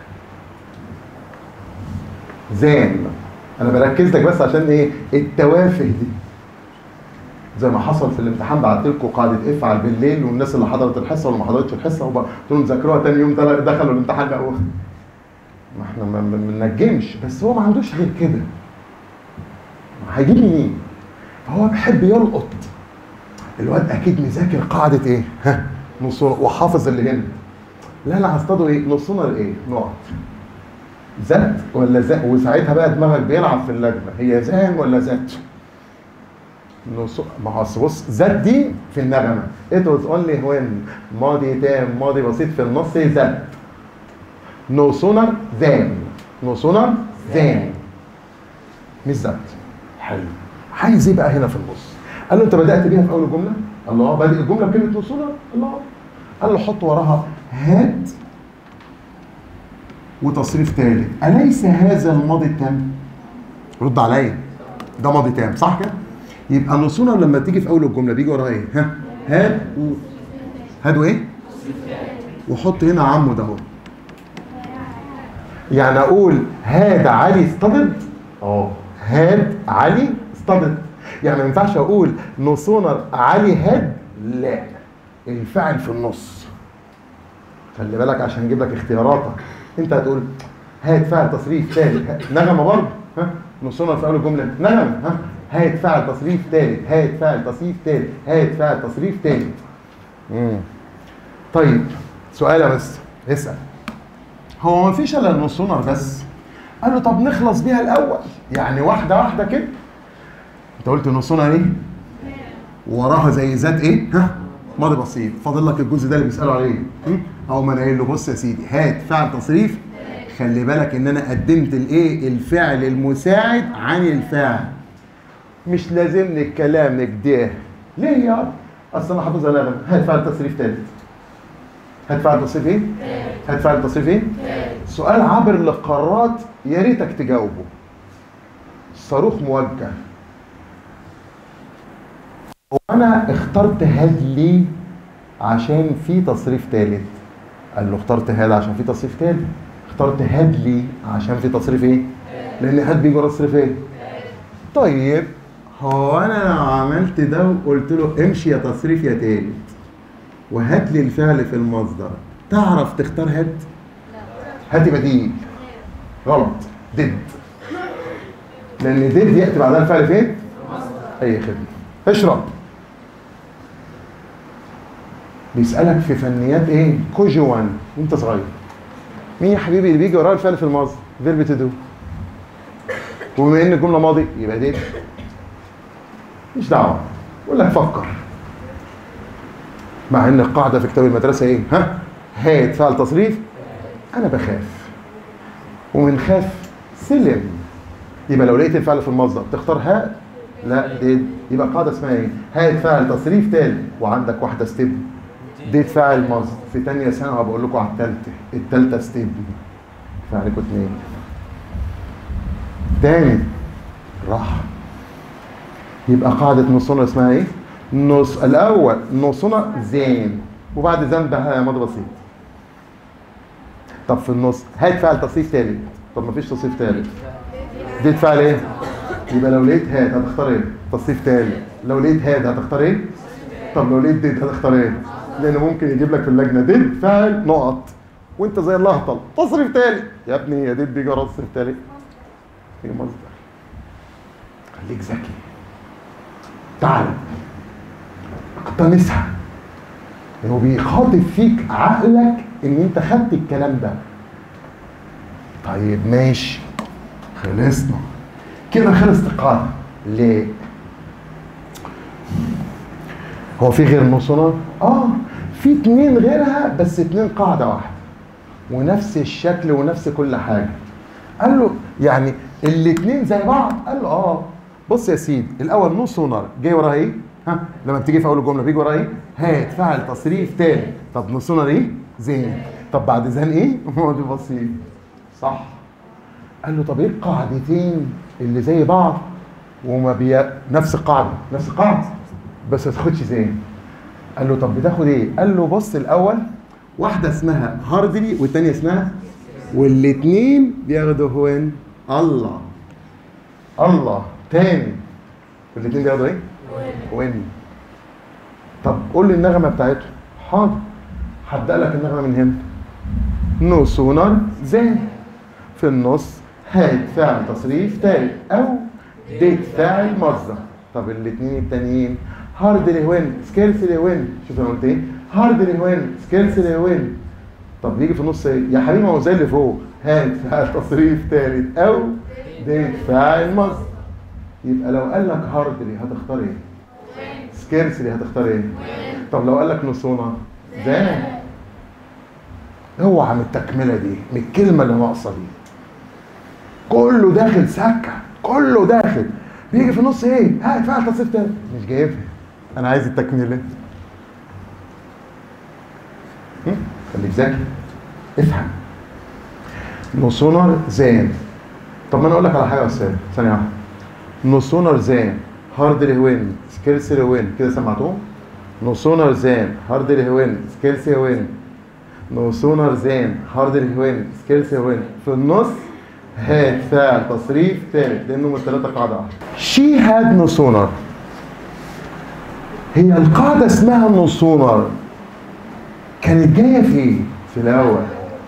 زان. انا بركز لك بس عشان ايه التوافه دي. زي ما حصل في الامتحان بعت لكم قاعده افعل بالليل، والناس اللي حضرت الحصه واللي ما حضرتش الحصه وقلت لهم ذاكروها ثاني يوم دخلوا الامتحان بقوا. ما احنا ما بننجمش، بس هو ما عندوش غير كده. هيجيب منين؟ فهو بيحب يلقط. الواد اكيد مذاكر قاعده ايه؟ ها نصونر وحافظ اللي هنا. لا انا هصطاده ايه؟ نصونر ايه؟ نقط. ذات ولا ذات؟ وساعتها بقى دماغك بيلعب في اللجنه، هي زان ولا ذات؟ ما هو بص، ذات دي في النغمه it was only when ماضي تام ماضي بسيط في النص ذات. نو سونر ذان. نو سونر ذان مش ذات. حلو. عايز ايه بقى هنا في النص؟ قال له انت بدات بيها في اول الجمله؟ الله. بادئ الجمله بكلمه نو سونر؟ الله. قال له حط وراها هات وتصريف ثالث. أليس هذا الماضي التام؟ رد عليا. ده ماضي تام صح كده؟ يبقى نصونر لما تيجي في اول الجمله بيجي وراها ايه؟ ها هاد و هاد وايه؟ وحط هنا عمو ده اهو. يعني اقول هاد علي اصطدد؟ اه هاد علي اصطدد. يعني ما ينفعش اقول نصونر علي هاد، لا الفعل في النص. خلي بالك عشان نجيب لك اختياراتك. انت هتقول هات فعل تصريف ثالث نغمه برضه. ها نصونر في اول الجمله نغمه. ها هات فعل تصريف ثالث هات فعل تصريف ثالث هات فعل تصريف ثالث. امم طيب سؤال يا مستر اسال. هو ما فيش الا النصونر بس. قال له طب نخلص بيها الاول، يعني واحده واحده كده. انت قلت نصونر ايه؟ وراها زي ذات ايه؟ ها ماضي بسيط. فاضل لك الجزء ده اللي بيسالوا عليه. اهو ما انا قايل له بص يا سيدي هات فعل تصريف. خلي بالك ان انا قدمت الايه؟ الفعل المساعد عن الفاعل. مش لازمني الكلام كده. ليه يا رب؟ اصل انا حافظها نغمه. هات فعل تصريف ثالث. هات فعل تصريف ايه؟ هات فعل تصريف ايه؟ سؤال عابر للقارات يا ريتك تجاوبه. صاروخ موجه. وانا اخترت هاد ليه؟ عشان في تصريف ثالث. قال له اخترت هاد عشان في تصريف ثالث. اخترت هاد ليه؟ عشان في تصريف ايه؟ لان هاد بيجي ورا تصريف ايه؟ طيب هو انا لو عملت ده وقلت له امشي يا تصريف يا ثالث وهات لي الفعل في المصدر، تعرف تختار هات؟ هات بديل. غلط. دد. لان دد ياتي بعدها الفعل فين؟ اي خدمه. اشرب. بيسالك في فنيات ايه؟ كوجوان وانت صغير. مين يا حبيبي اللي بيجي وراه الفعل في المصدر؟ فيرب تو دو. وبما ان الجمله ماضي يبقى ديد. مش دعوه، بقول لك فكر. مع ان القاعده في كتاب المدرسه ايه؟ ها؟ هات فعل تصريف انا بخاف، ومن خاف سلم. يبقى لو لقيت الفعل في المصدر تختار هات؟ لا ديد. يبقى قاعده اسمها ايه؟ هات فعل تصريف تاني، وعندك واحده ستيب ديد فاعل مصدر. في تانية ثانوي بقول لكم على التالتة، التالتة ستيب فعلكم اتنين. تاني راح. يبقى قاعدة نصنا اسمها ايه؟ نص الأول نصنا زين، وبعد زين بقى ماضي بسيط. طب في النص هات فعل تصريف تالت. طب مفيش تصريف تالت، ديد فعل ايه؟ يبقى لو لقيت هات هتختار ايه؟ تصريف تالت. لو لقيت هات هتختار ايه؟ طب لو لقيت ديد هتختار ايه؟ لأنه ممكن يجيب لك في اللجنة ديد فاعل نقط وأنت زي اللهطل تصريف تالت. يا ابني يا ديد بيجي ورا تصريف تالت. في مصدر. خليك ذكي. تعال اقتنصها. هو بيخاطب فيك عقلك إن أنت خدت الكلام ده. طيب ماشي، خلصنا كده. خلصت القاعدة. ليه؟ هو في غير نصنا؟ اه في اتنين غيرها، بس اتنين قاعدة واحدة ونفس الشكل ونفس كل حاجة. قال له يعني الاتنين زي بعض؟ قال له اه. بص يا سيدي، الاول نو سونر جاي وراها ايه؟ ها لما بتيجي في اول الجملة بيجي وراها ايه؟ هات فعل تصريف تاني. طب نو سونر ايه؟ زين. طب بعد زين ايه؟ ماضي بسيط. صح. قال له طب ايه القاعدتين اللي زي بعض وما بي نفس القاعدة نفس القاعدة بس ما تاخدش زين؟ قال له طب بتاخد ايه؟ قال له بص الاول واحده اسمها هاردلي والثانيه اسمها، والاثنين بياخدوا هوين. الله الله. تاني والاثنين بياخدوا ايه؟ وين. طب قول لي النغمه بتاعتهم. حاضر، هبدا لك النغمه من هنا. نو سونر زين، في النص هات فعل تصريف تالت او ديت فاعل مصدر. طب الاثنين التانيين هاردلي وين سكيرسلي وين. شوف انا قلت ايه؟ هاردلي وين سكيرسلي وين. طب بيجي في النص ايه؟ يا حبيبي ما هو زي اللي فوق، هات فعل تصريف ثالث او ديت فاعل مصدر. يبقى لو قال لك هاردلي هتختار ايه؟ سكيرسلي هتختار ايه؟ طب لو قال لك نصونا زين. اوعى من التكمله دي، من الكلمه اللي ناقصه دي. كله داخل سكه، كله داخل. بيجي في النص ايه؟ هات فعل تصريف تاني. مش جايبها، انا عايز التكمله. خليك ذكي، افهم. نصونر زين. طب ما انا اقول لك على حاجه يا استاذ، ثانيه واحده. نصونر زين هاردلي وين سكيرسلي وين. كده سمعتوهم؟ نصونر زين هاردلي وين سكيرسلي وين. نصونر زين هاردلي وين سكيرسلي وين. في النص هات فعل تصريف ثالث، لانه من ثلاثه قاعده واحده. شي هاد نو سونر. هي القاعده اسمها نو سونر، كانت جايه في في الاول.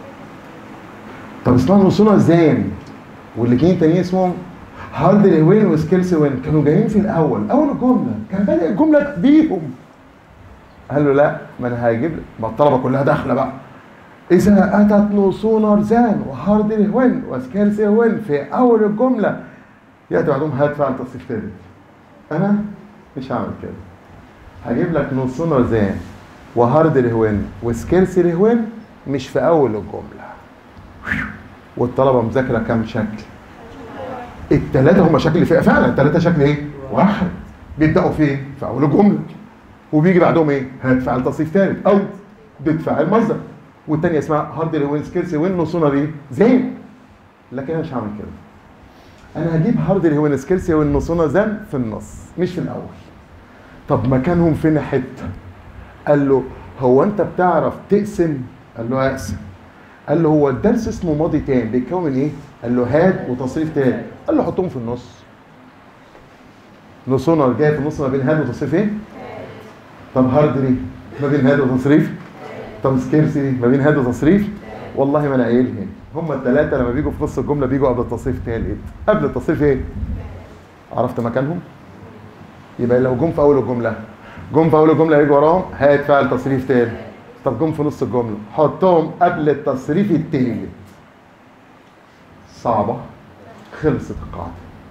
طب اسمها نو سونر زين، والاثنين التانيين اسمهم هاردلي وين وسكيرسي وين، كانوا جايين في الاول. اول الجمله كان بادئ الجمله بيهم. قال له لا، ما انا هجيب لك، ما الطلبه كلها داخله بقى. إذا أتت نو سونر زان وهاردلي وين وسكيرسي وين في أول الجملة، يأتي بعدهم هات فعل تصريف ثالث. أنا مش هعمل كده. هجيب لك نو سونر زان وهاردلي وين وسكيرسي وين مش في أول الجملة. والطلبة مذاكرة كام شكل؟ الثلاثة هم شكل فيه فعلا، الثلاثة شكل إيه؟ واحد. بيبدأوا في إيه؟ في أول الجملة. وبيجي بعدهم إيه؟ هات فعل تصريف ثالث أو ديت فاعل مصدر. والتانية اسمها هاردلي وين سكيرسي وين نصونا دي زين. لكن انا مش هعمل كده. انا هجيب هاردلي وين سكيرسي وين نصونا زين في النص مش في الاول. طب مكانهم فين حته؟ قال له هو انت بتعرف تقسم؟ قال له اقسم. قال له هو الدرس اسمه ماضي تام بيتكون من ايه؟ قال له هات وتصريف تاني. قال له حطهم في النص. نصونا جايه في النص ما بين هات وتصريف ايه؟ طب هاردلي ما بين هات وتصريف. طب سكيرسي ما بين هاد وتصريف. والله ما انا قايلهم، هم الثلاثه لما بيجوا في نص الجمله بيجوا قبل التصريف ثالث. قبل التصريف ايه؟ عرفت مكانهم؟ يبقى لو جم في اول الجمله جم في اول الجمله هيجوا وراهم هات فعل تصريف ثالث. طب جم في نص الجمله حطهم قبل التصريف الثالث. صعبه. خلصت القاعده.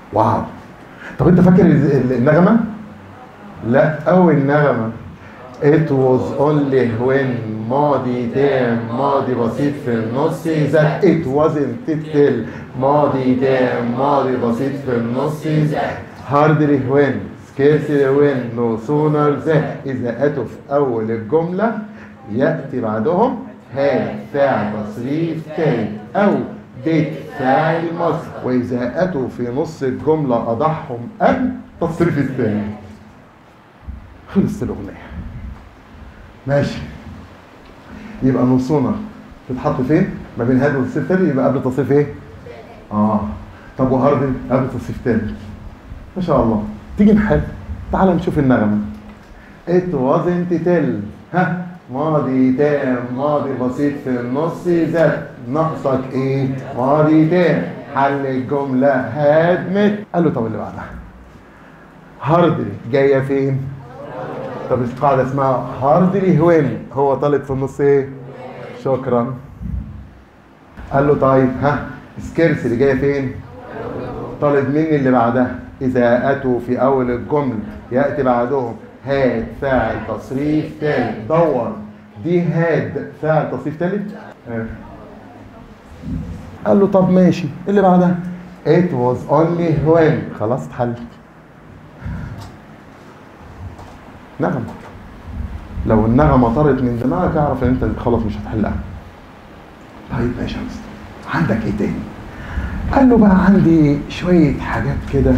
واو. طب انت فاكر النغمه؟ لا، اول نغمه it was only when ماضي تام ماضي بسيط في النص that it wasn't till ماضي تام ماضي بسيط في النص that hardly when scarcely when no sooner than إذا أتوا في أول الجملة يأتي بعدهم had فاعل تصريف تاني أو did فاعل مصدر، وإذا أتوا في نص الجملة أضعهم قبل التصريف الثاني. خلصت الأغنية. ماشي. يبقى نصونا تتحط فين؟ ما بين هذا والتصريف الثاني، يبقى قبل تصريف ايه؟ اه. طب وهاردن قبل تصريف ثاني. ما شاء الله. تيجي نحل. تعال نشوف النغمة. It wasn't till ها ماضي تام ماضي بسيط في النص ذات ناقصك ايه؟ ماضي تام. حل الجملة هادمت. قال له طب اللي بعدها. هاردلي جاية فين؟ طب القاعدة اسمها هاردلي وين؟ هو طالب في النص ايه؟ شكرا. قال له طيب ها سكيرس اللي جايه فين؟ طالب مني اللي بعدها اذا اتوا في اول الجمله ياتي بعدهم هاد فاعل تصريف ثالث. دور دي هاد فاعل تصريف ثالث؟ قال له طب ماشي اللي بعدها it was only when. خلاص اتحلت. نغمه. لو النغمه طارت من دماغك اعرف ان انت خلاص مش هتحلها. طيب ماشي يا مستر، عندك ايه تاني؟ قال له بقى عندي شويه حاجات كده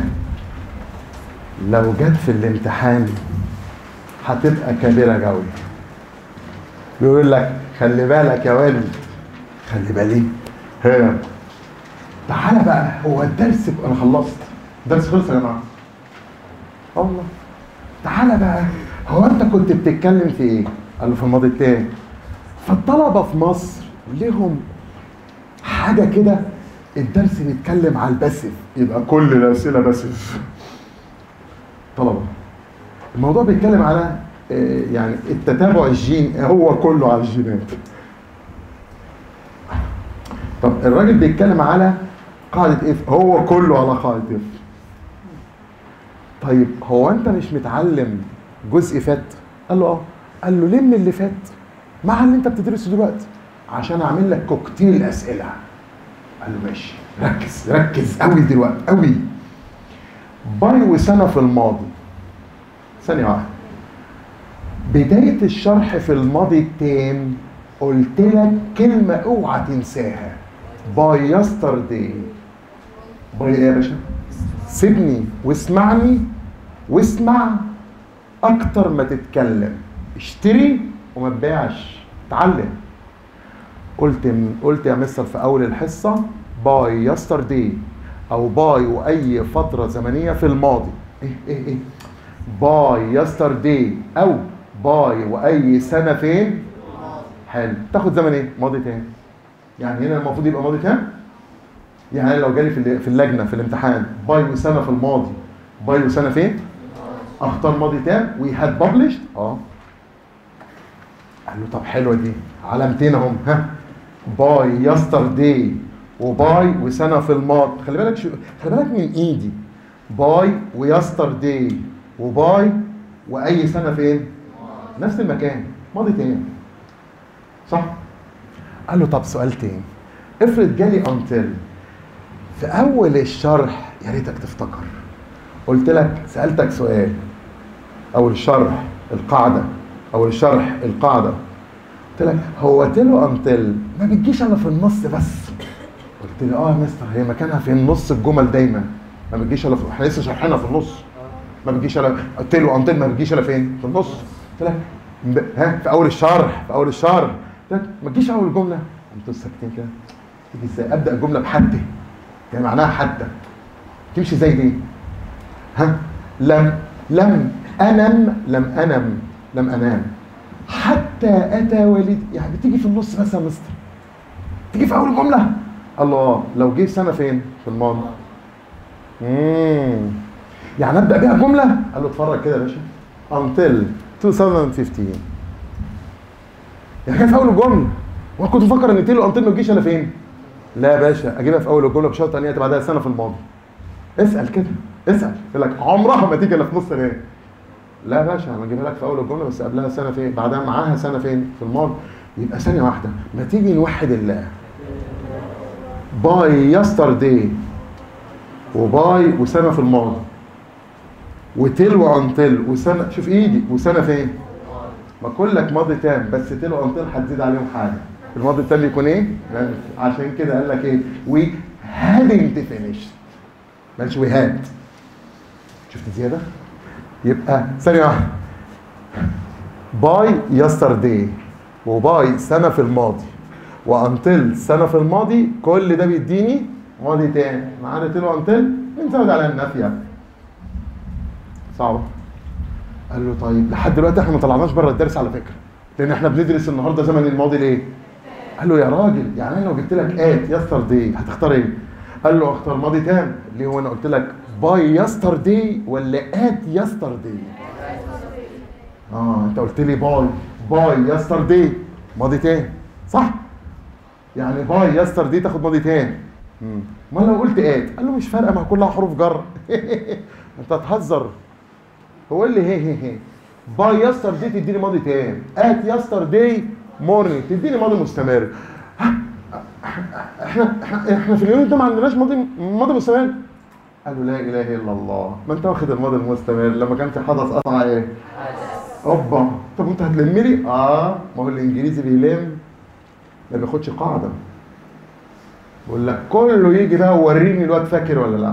لو جت في الامتحان هتبقى كبيره قوي. بيقول لك خلي بالك يا ولد. خلي بالي. ها تعالى بقى، هو الدرس انا خلصت. الدرس خلص يا جماعه. الله. تعالى بقى، هو انت كنت بتتكلم في ايه؟ قال له في الماضي التاني. فالطلبه في مصر ليهم حاجه كده، الدرس بيتكلم على الباسف، يبقى كل الاسئله باسف. طلبه الموضوع بيتكلم على يعني التتابع الجين، هو كله على الجينات. طب الراجل بيتكلم على قاعده اف، هو كله على قاعده اف. طيب هو انت مش متعلم جزء فات؟ قال له اه. قال له ليه من اللي فات مع اللي انت بتدرسه دلوقتي عشان اعمل لك كوكتيل اسئله. قال له ماشي، ركز ركز قوي دلوقتي قوي. باي وسنه في الماضي. ثانيه واحده. بدايه الشرح في الماضي التام قلت لك كلمه اوعى تنساها. باي يسترداي. باي ايه يا باشا؟ سيبني واسمعني واسمع اكتر ما تتكلم. اشتري وما تبيعش، اتعلم. قلت قلت يا مستر في اول الحصه باي يسترداي او باي واي فتره زمنيه في الماضي. ايه ايه ايه باي يسترداي او باي واي سنه فين؟ حلو. تاخد زمن ايه؟ ماضي تاني. يعني هنا المفروض يبقى ماضي تاني. يعني لو جالي في في اللجنه في الامتحان باي وسنه في الماضي، باي وسنه فين؟ اختار ماضي تام وي هاد ببلشد. اه. قال له طب حلوه دي، علامتين اهم. ها باي يسترداي وباي وسنه في الماضي. خلي بالك شو، خلي بالك من ايدي. باي ويسترداي وباي واي سنه فين؟ نفس المكان، ماضي تاني. صح؟ قال له طب سؤال تاني. افرض جالي انتل في اول الشرح، يا ريتك تفتكر. قلت لك سالتك سؤال اول الشرح القاعده، اول الشرح القاعده. قلت لك هو تلو انتل ما بتجيش الا في النص بس. قلت لي اه يا مستر هي مكانها في النص الجمل دايما، ما بتجيش الا في، احنا لسه شارحينها في النص. ما بتجيش الا تلو انتل، ما بتجيش الا فين؟ في النص. قلت لك ها في اول الشرح، في اول الشرح. قلت لك ما تجيش اول جمله. انتوا ساكتين كده. تيجي ازاي؟ ابدا الجمله بحتى، يعني معناها حتى. تمشي زي دي. ها لم لم انم لم انم لم انام حتى اتى والدي. يعني بتيجي في النص بس يا مستر، تيجي في اول جمله. الله. لو جه سنه فين؟ في الماضي. امم يعني ابدا بيها جمله. قال له اتفرج كده يا باشا until ألفين وخمستاشر. يعني كان في اول الجمله، وانا كنت بفكر ان تيلو انتل ما تجيش الا فين؟ لا يا باشا، اجيبها في اول الجمله بشرط ان هي تبقى بعدها سنه في الماضي. اسال كده، اسال يقول لك عمرها ما تيجي الا في نص الايه؟ لا يا باشا انا اجيبها لك في اول الجمله بس قبلها سنه فين؟ بعدها معاها سنه فين؟ في الماضي. يبقى ثانيه واحده، ما تيجي نوحد الله. باي يسترداي وباي وسنه في الماضي وتل وانتل وسنه، شوف ايدي وسنه فين؟ ما اقول لك ماضي تام بس تل وانتل هتزيد عليهم حاجه. الماضي التام يكون ايه؟ عشان كده قال لك ايه؟ وي هادنت فينيش. ما قالش وي هاد. شفت زياده؟ يبقى ثانيه واحده. باي يسترداي وباي سنه في الماضي وانتل سنه في الماضي، كل ده بيديني ماضي تاني ما عدا تل وانتل بنزود عليها النافيه. صعبه. قال له طيب لحد دلوقتي احنا ما طلعناش بره الدرس على فكره، لان احنا بندرس النهارده زمن الماضي ليه؟ قال له يا راجل يعني انا لو جبت لك ات يسترداي هتختار ايه؟ قال له اختار ماضي تام. ليه؟ وانا قلت لك باي يسترداي ولا ات يسترداي؟ اه انت قلت لي باي باي يسترداي ماضي تام صح؟ يعني باي يسترداي تاخد ماضي تام. امم امال لو قلت ات؟ قال له مش فارقه ما كلها حروف جر. انت هتهزر. هو اللي هي هي هي باي يسترداي تديني ماضي تام، ات يسترداي مورنينج تديني ماضي مستمر. احنا احنا احنا في اليوم ده ما عندناش ماضي ماضي مستمر. قال له لا اله الا الله، ما انت واخد الماضي المستمر لما كان في حدث قطع ايه؟ اوبا. طب انت هتلم لي؟ اه ما هو الانجليزي بيلم ما بياخدش قاعده. بقول لك كله يجي بقى ووريني الواد فاكر ولا لا.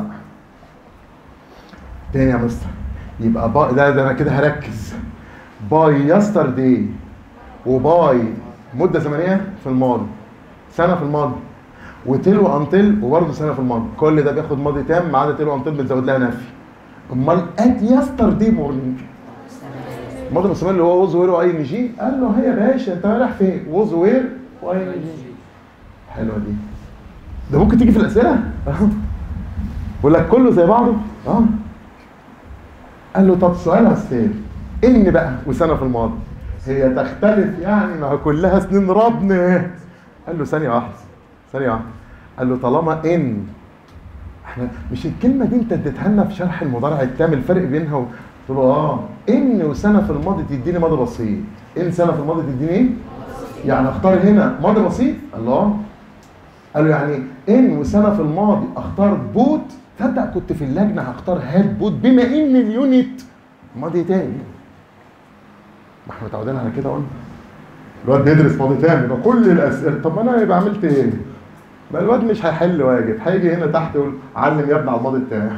تاني يا مستر. يبقى باي ده, ده انا كده هركز. باي يسترداي وباي مده زمنيه في الماضي، سنه في الماضي، وتل وانتل وبرضه سنه في الماضي، كل ده بياخد ماضي تام ما عدا تل وانتل بنزود لها نفي. امال ات يسترداي مورنينج الماضي المستمر اللي هو ووز وير واي ان جي. قال له هي يا باشا انت رايح فين؟ ووز وير واي ان جي. حلوه دي. ده ممكن تيجي في الاسئله. بقول لك كله زي بعضه. اه قال له طب سؤال يا استاذ، ان بقى وسنه في الماضي هي تختلف يعني ما هي كلها سنين ربن. قال له ثانيه واحده ثانيه واحده. قال له طالما ان احنا مش الكلمه دي انت اديتها لنا في شرح المضارع التام الفرق بينها و... قلت له اه ان وسنه في الماضي تديني ماضي بسيط، ان سنه في الماضي تديني ايه؟ يعني اختار هنا ماضي بسيط. الله. قال له يعني ان وسنه في الماضي اختار بوت. تصدق كنت في اللجنه هختار هاد بوت بما ان اليونت ماضي تاني. ما احنا متعودين على كده. قلنا الواد بيدرس ماضي تاني يبقى كل الاسئله. طب انا يبقى عملت ايه؟ ما الواد مش هيحل واجب، هيجي هنا تحت يقول علم يا ابني على الماضي التاني.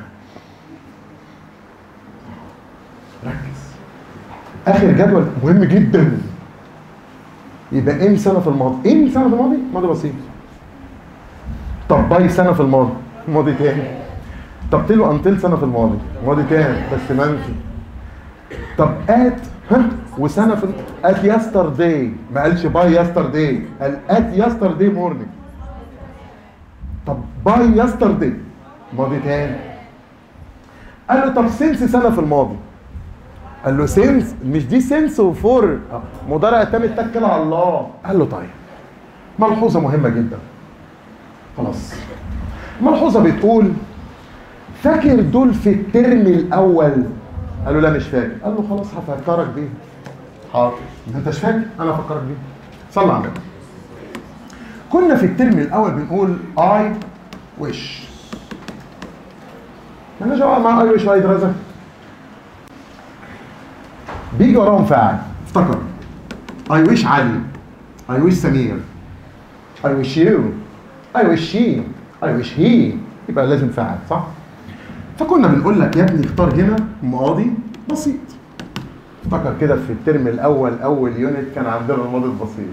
ركز. اخر جدول مهم جدا. يبقى ان سنه في الماضي، ان سنه في الماضي ماضي بسيط. طب باي سنه في الماضي ماضي تاني. طب تل وانتل سنه في الماضي ماضي تاني بس منفي. طب ات ها وسنه في ات يسترداي، ما قالش باي يسترداي، قال ات يسترداي مورنينج. طب باي يسترداي ماضي تاني. قال له طب سينس سنه في الماضي. قال له سينس مش دي سينس وفور مضارع تام اتكل على الله. قال له طيب ملحوظه مهمه جدا. خلاص ملحوظه بتقول فاكر دول في الترم الاول؟ قال له لا مش فاكر. قال له خلاص هفكرك بيه. حاضر انت مش فاكر انا هفكرك بيه. صلى على النبي. كنا في الترم الاول بنقول اي ويش. مالناش دعوه مع اي ويش واي دراسه. بيجي وراهم فاعل. افتكر اي ويش علي، اي ويش سمير، اي ويش يو، اي ويش شي، اي ويش هي، يبقى لازم فاعل صح؟ فكنا بنقول لك يا ابني اختار هنا ماضي بسيط. افتكر كده في الترم الاول اول يونت كان عندنا الماضي البسيط.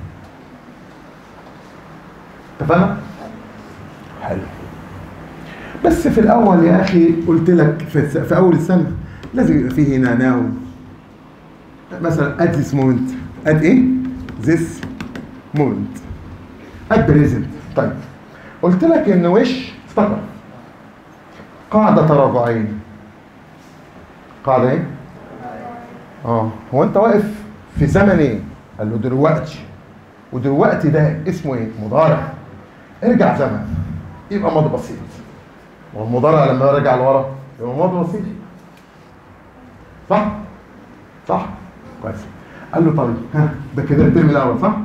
اتفقنا؟ حلو. بس في الاول يا اخي قلت لك في, في اول السنه لازم يبقى فيه هنا ناو. مثلا ات ذيس مومنت، ات ايه؟ ذيس مومنت، ات بريزنت. طيب قلت لك ان وش افتكر قاعده تراجعيه. قاعده ايه؟ اه هو انت واقف في زمن ايه؟ قال له دلوقتي، ودلوقتي ده اسمه ايه؟ مضارع. ارجع زمن يبقى ماضي بسيط. والمضارع لما يرجع لورا يبقى ماضي بسيط. صح؟ صح؟ كويس. قال له طيب ها ده كده الترم الاول صح؟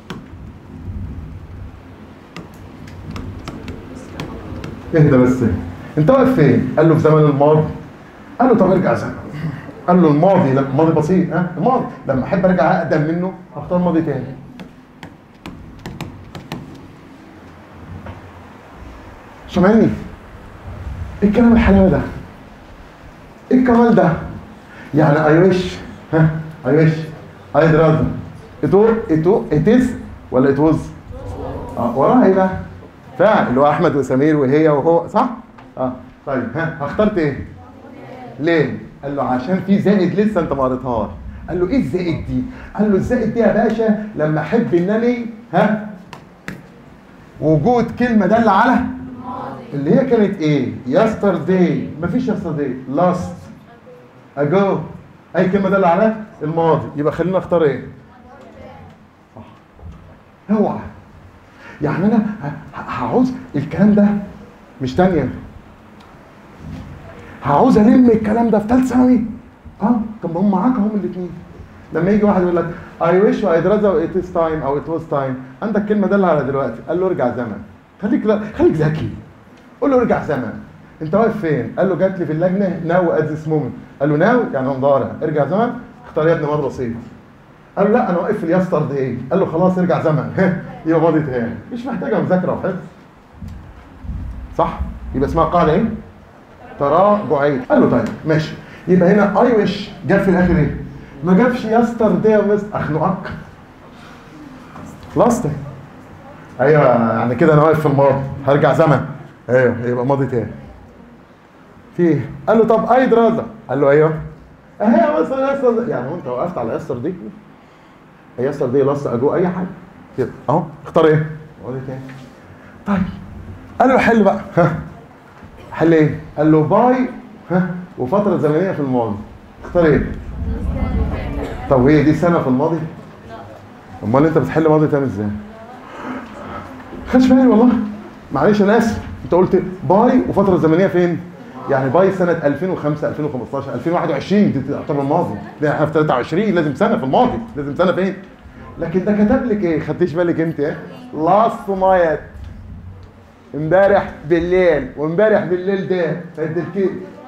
اهدى بس. انت واقف فين؟ قال له في زمن الماضي. قال له طب ارجع زمن. قال له الماضي لا ماضي بسيط ها الماضي لما احب ارجع اقدم منه اختار ماضي تاني. سامعني؟ ايه الكلام الحلاوه ده؟ ايه الكمال ده؟ يعني اي ويش ها اي ويش ايد راذر اتو اتو اتس ولا اتوز؟ اه وراها ايه بقى؟ فعل اللي هو احمد وسمير وهي وهو صح؟ اه طيب ها اخترت ايه؟ ليه؟ قال له عشان في زائد لسه انت ما قريتهاش. قال له ايه الزائد دي؟ قال له الزائد دي يا باشا لما احب انني ها وجود كلمه داله على اللي هي كانت ايه؟ يسترداي. مفيش يسترداي، لاست اجو اي كلمه داله على الماضي. يبقى خلينا اختار ايه؟ صح. اوعى يعني انا هعوز الكلام ده مش تانية، هعوز الم الكلام ده في ثالث ثانوي. اه طب هم معاك هم الاثنين. لما يجي واحد يقول لك اي ويش وايد راذر ات از تايم او ات واز تايم، عندك كلمه داله على دلوقتي. قال له ارجع زمن. خليك لا خليك ذكي. قول له ارجع زمن. انت واقف فين؟ قال له جات لي في اللجنه ناو ات ذس مومنت. قال له ناو يعني مضارع. ارجع زمن. اختار يا ابني ماضي بسيط. قال له لا انا واقف في اليسترداي. قال له خلاص ارجع زمن. يبقى ماضي تاني. مش محتاجه مذاكره وحفظ. صح؟ يبقى اسمها قاعده ايه؟ تراجعيه. قال له طيب ماشي. يبقى هنا اي ويش جاب في الاخر ايه؟ ما جابش يسترداي ومست اخنقك. لاست. ايوه يعني كده انا واقف في الماضي هرجع زمن. ايوه يبقى ماضي تاني. في ايه؟ قال له طب ايد راذر. قال له ايوه. اهي مثلا يستر يعني وانت وقفت على يستر دي يستر دي لاست اجو اي حاجه كده اهو. اختار ايه؟ ماضي تاني. طيب قال له حل بقى. ها حل ايه؟ قال له باي ها وفتره زمنيه في الماضي. اختار ايه؟ طب هي دي سنه في الماضي؟ امال انت بتحل ماضي تاني ازاي؟ خدش بالي والله معلش انا اسف. انت قلت باي وفتره زمنيه فين؟ يعني باي سنه ألفين وخمسة ألفين وخمستاشر ألفين وواحد وعشرين دي تعتبر ماضي. ده احنا في ثلاثة وعشرين لازم سنه في الماضي. لازم سنه فين؟ لكن ده كتب لك ايه؟ خدتيش بالك انت ايه؟ لاست نايت امبارح بالليل. وامبارح بالليل ده ما يديلكيش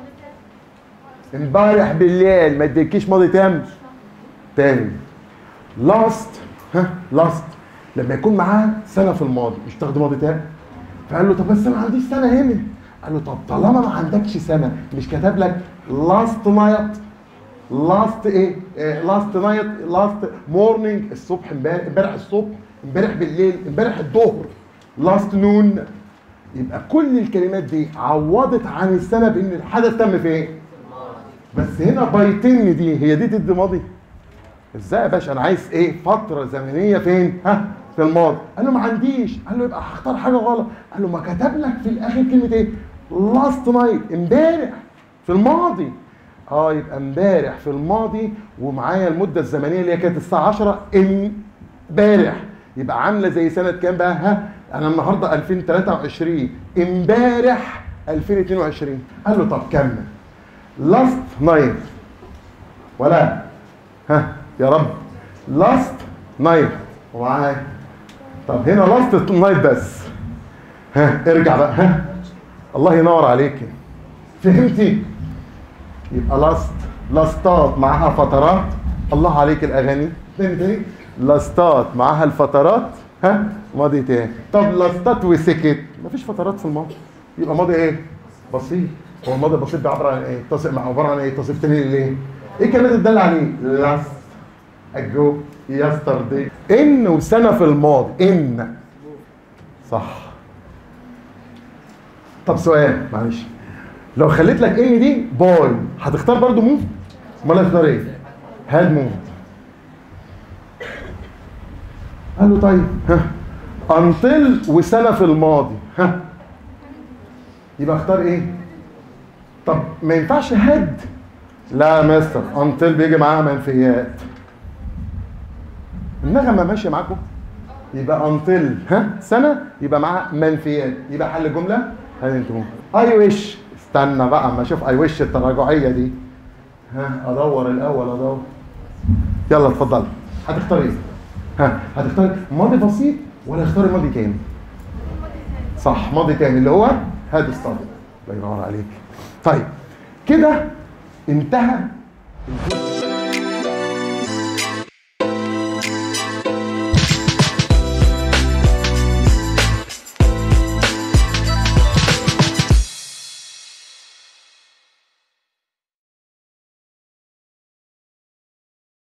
امبارح بالليل ما يديلكيش ماضي تام تاني. لاست ها لاست لما يكون معاه سنه في الماضي مش تاخد ماضي تاني. فقال له طب بس انا ما عنديش سنه هنا. قال له طب طالما ما عندكش سنه مش كتب لك لاست نايت لاست ايه لاست نايت لاست مورنينج الصبح امبارح الصبح امبارح بالليل امبارح الظهر لاست نون. يبقى كل الكلمات دي عوضت عن السنه بان الحدث تم في ايه؟ بس هنا بايتن دي هي دي تدي ماضي؟ ازاي يا باشا؟ انا عايز ايه؟ فتره زمنيه فين؟ ها في الماضي. قال له ما عنديش. قال له يبقى هختار حاجه غلط. قال له ما كتب لك في الاخر كلمه ايه؟ لاست نايت امبارح في الماضي. اه يبقى امبارح في الماضي ومعايا المده الزمنيه اللي هي كانت الساعه عشرة امبارح. يبقى عامله زي سنه كام بقى؟ ها انا النهارده ألفين وثلاثة وعشرين امبارح ألفين واثنين وعشرين. قال له طب كمل لاست نايت ولا ها يا رب لاست نايت ومعايا. طب هنا لاست نايت بس. ها ارجع بقى. ها الله ينور عليك. فهمتي؟ يبقى لاست لاستات معاها فترات. الله عليك الاغاني. تاني تاني لاستات معاها الفترات ها ماضي تاني. طب لاستات وسكت مفيش فترات في الماضي. يبقى ماضي ايه؟ بسيط. هو الماضي البسيط ده عباره عن ايه؟ تصف مع عباره عن ايه؟ تصف تاني ليه؟ ايه الكلمات اللي تدل عليه؟ لاست اجو يسترداي. ان وسنه في الماضي ان صح. طب سؤال معلش لو خليت لك ان دي باي هتختار برضو موف؟ امال هتختار ايه؟ هاد موف. قال له طيب ها انتل وسنه في الماضي ها يبقى اختار ايه؟ طب ما ينفعش هاد؟ لا يا مستر انتل بيجي معاها منفيات. النغمه ماشيه معاكم؟ يبقى انتل ها سنه يبقى معاها منفيات. يبقى حل الجمله هل انتم اي وش. استنى بقى اما اشوف اي وش التراجعيه دي. ها ادور الاول ادور. يلا اتفضل. هتختار ايه؟ ها هتختار ماضي بسيط ولا هتختار ماضي تاني؟ صح ماضي تاني اللي هو هاد ستارت. الله ينور عليك. طيب كده انتهى الجزء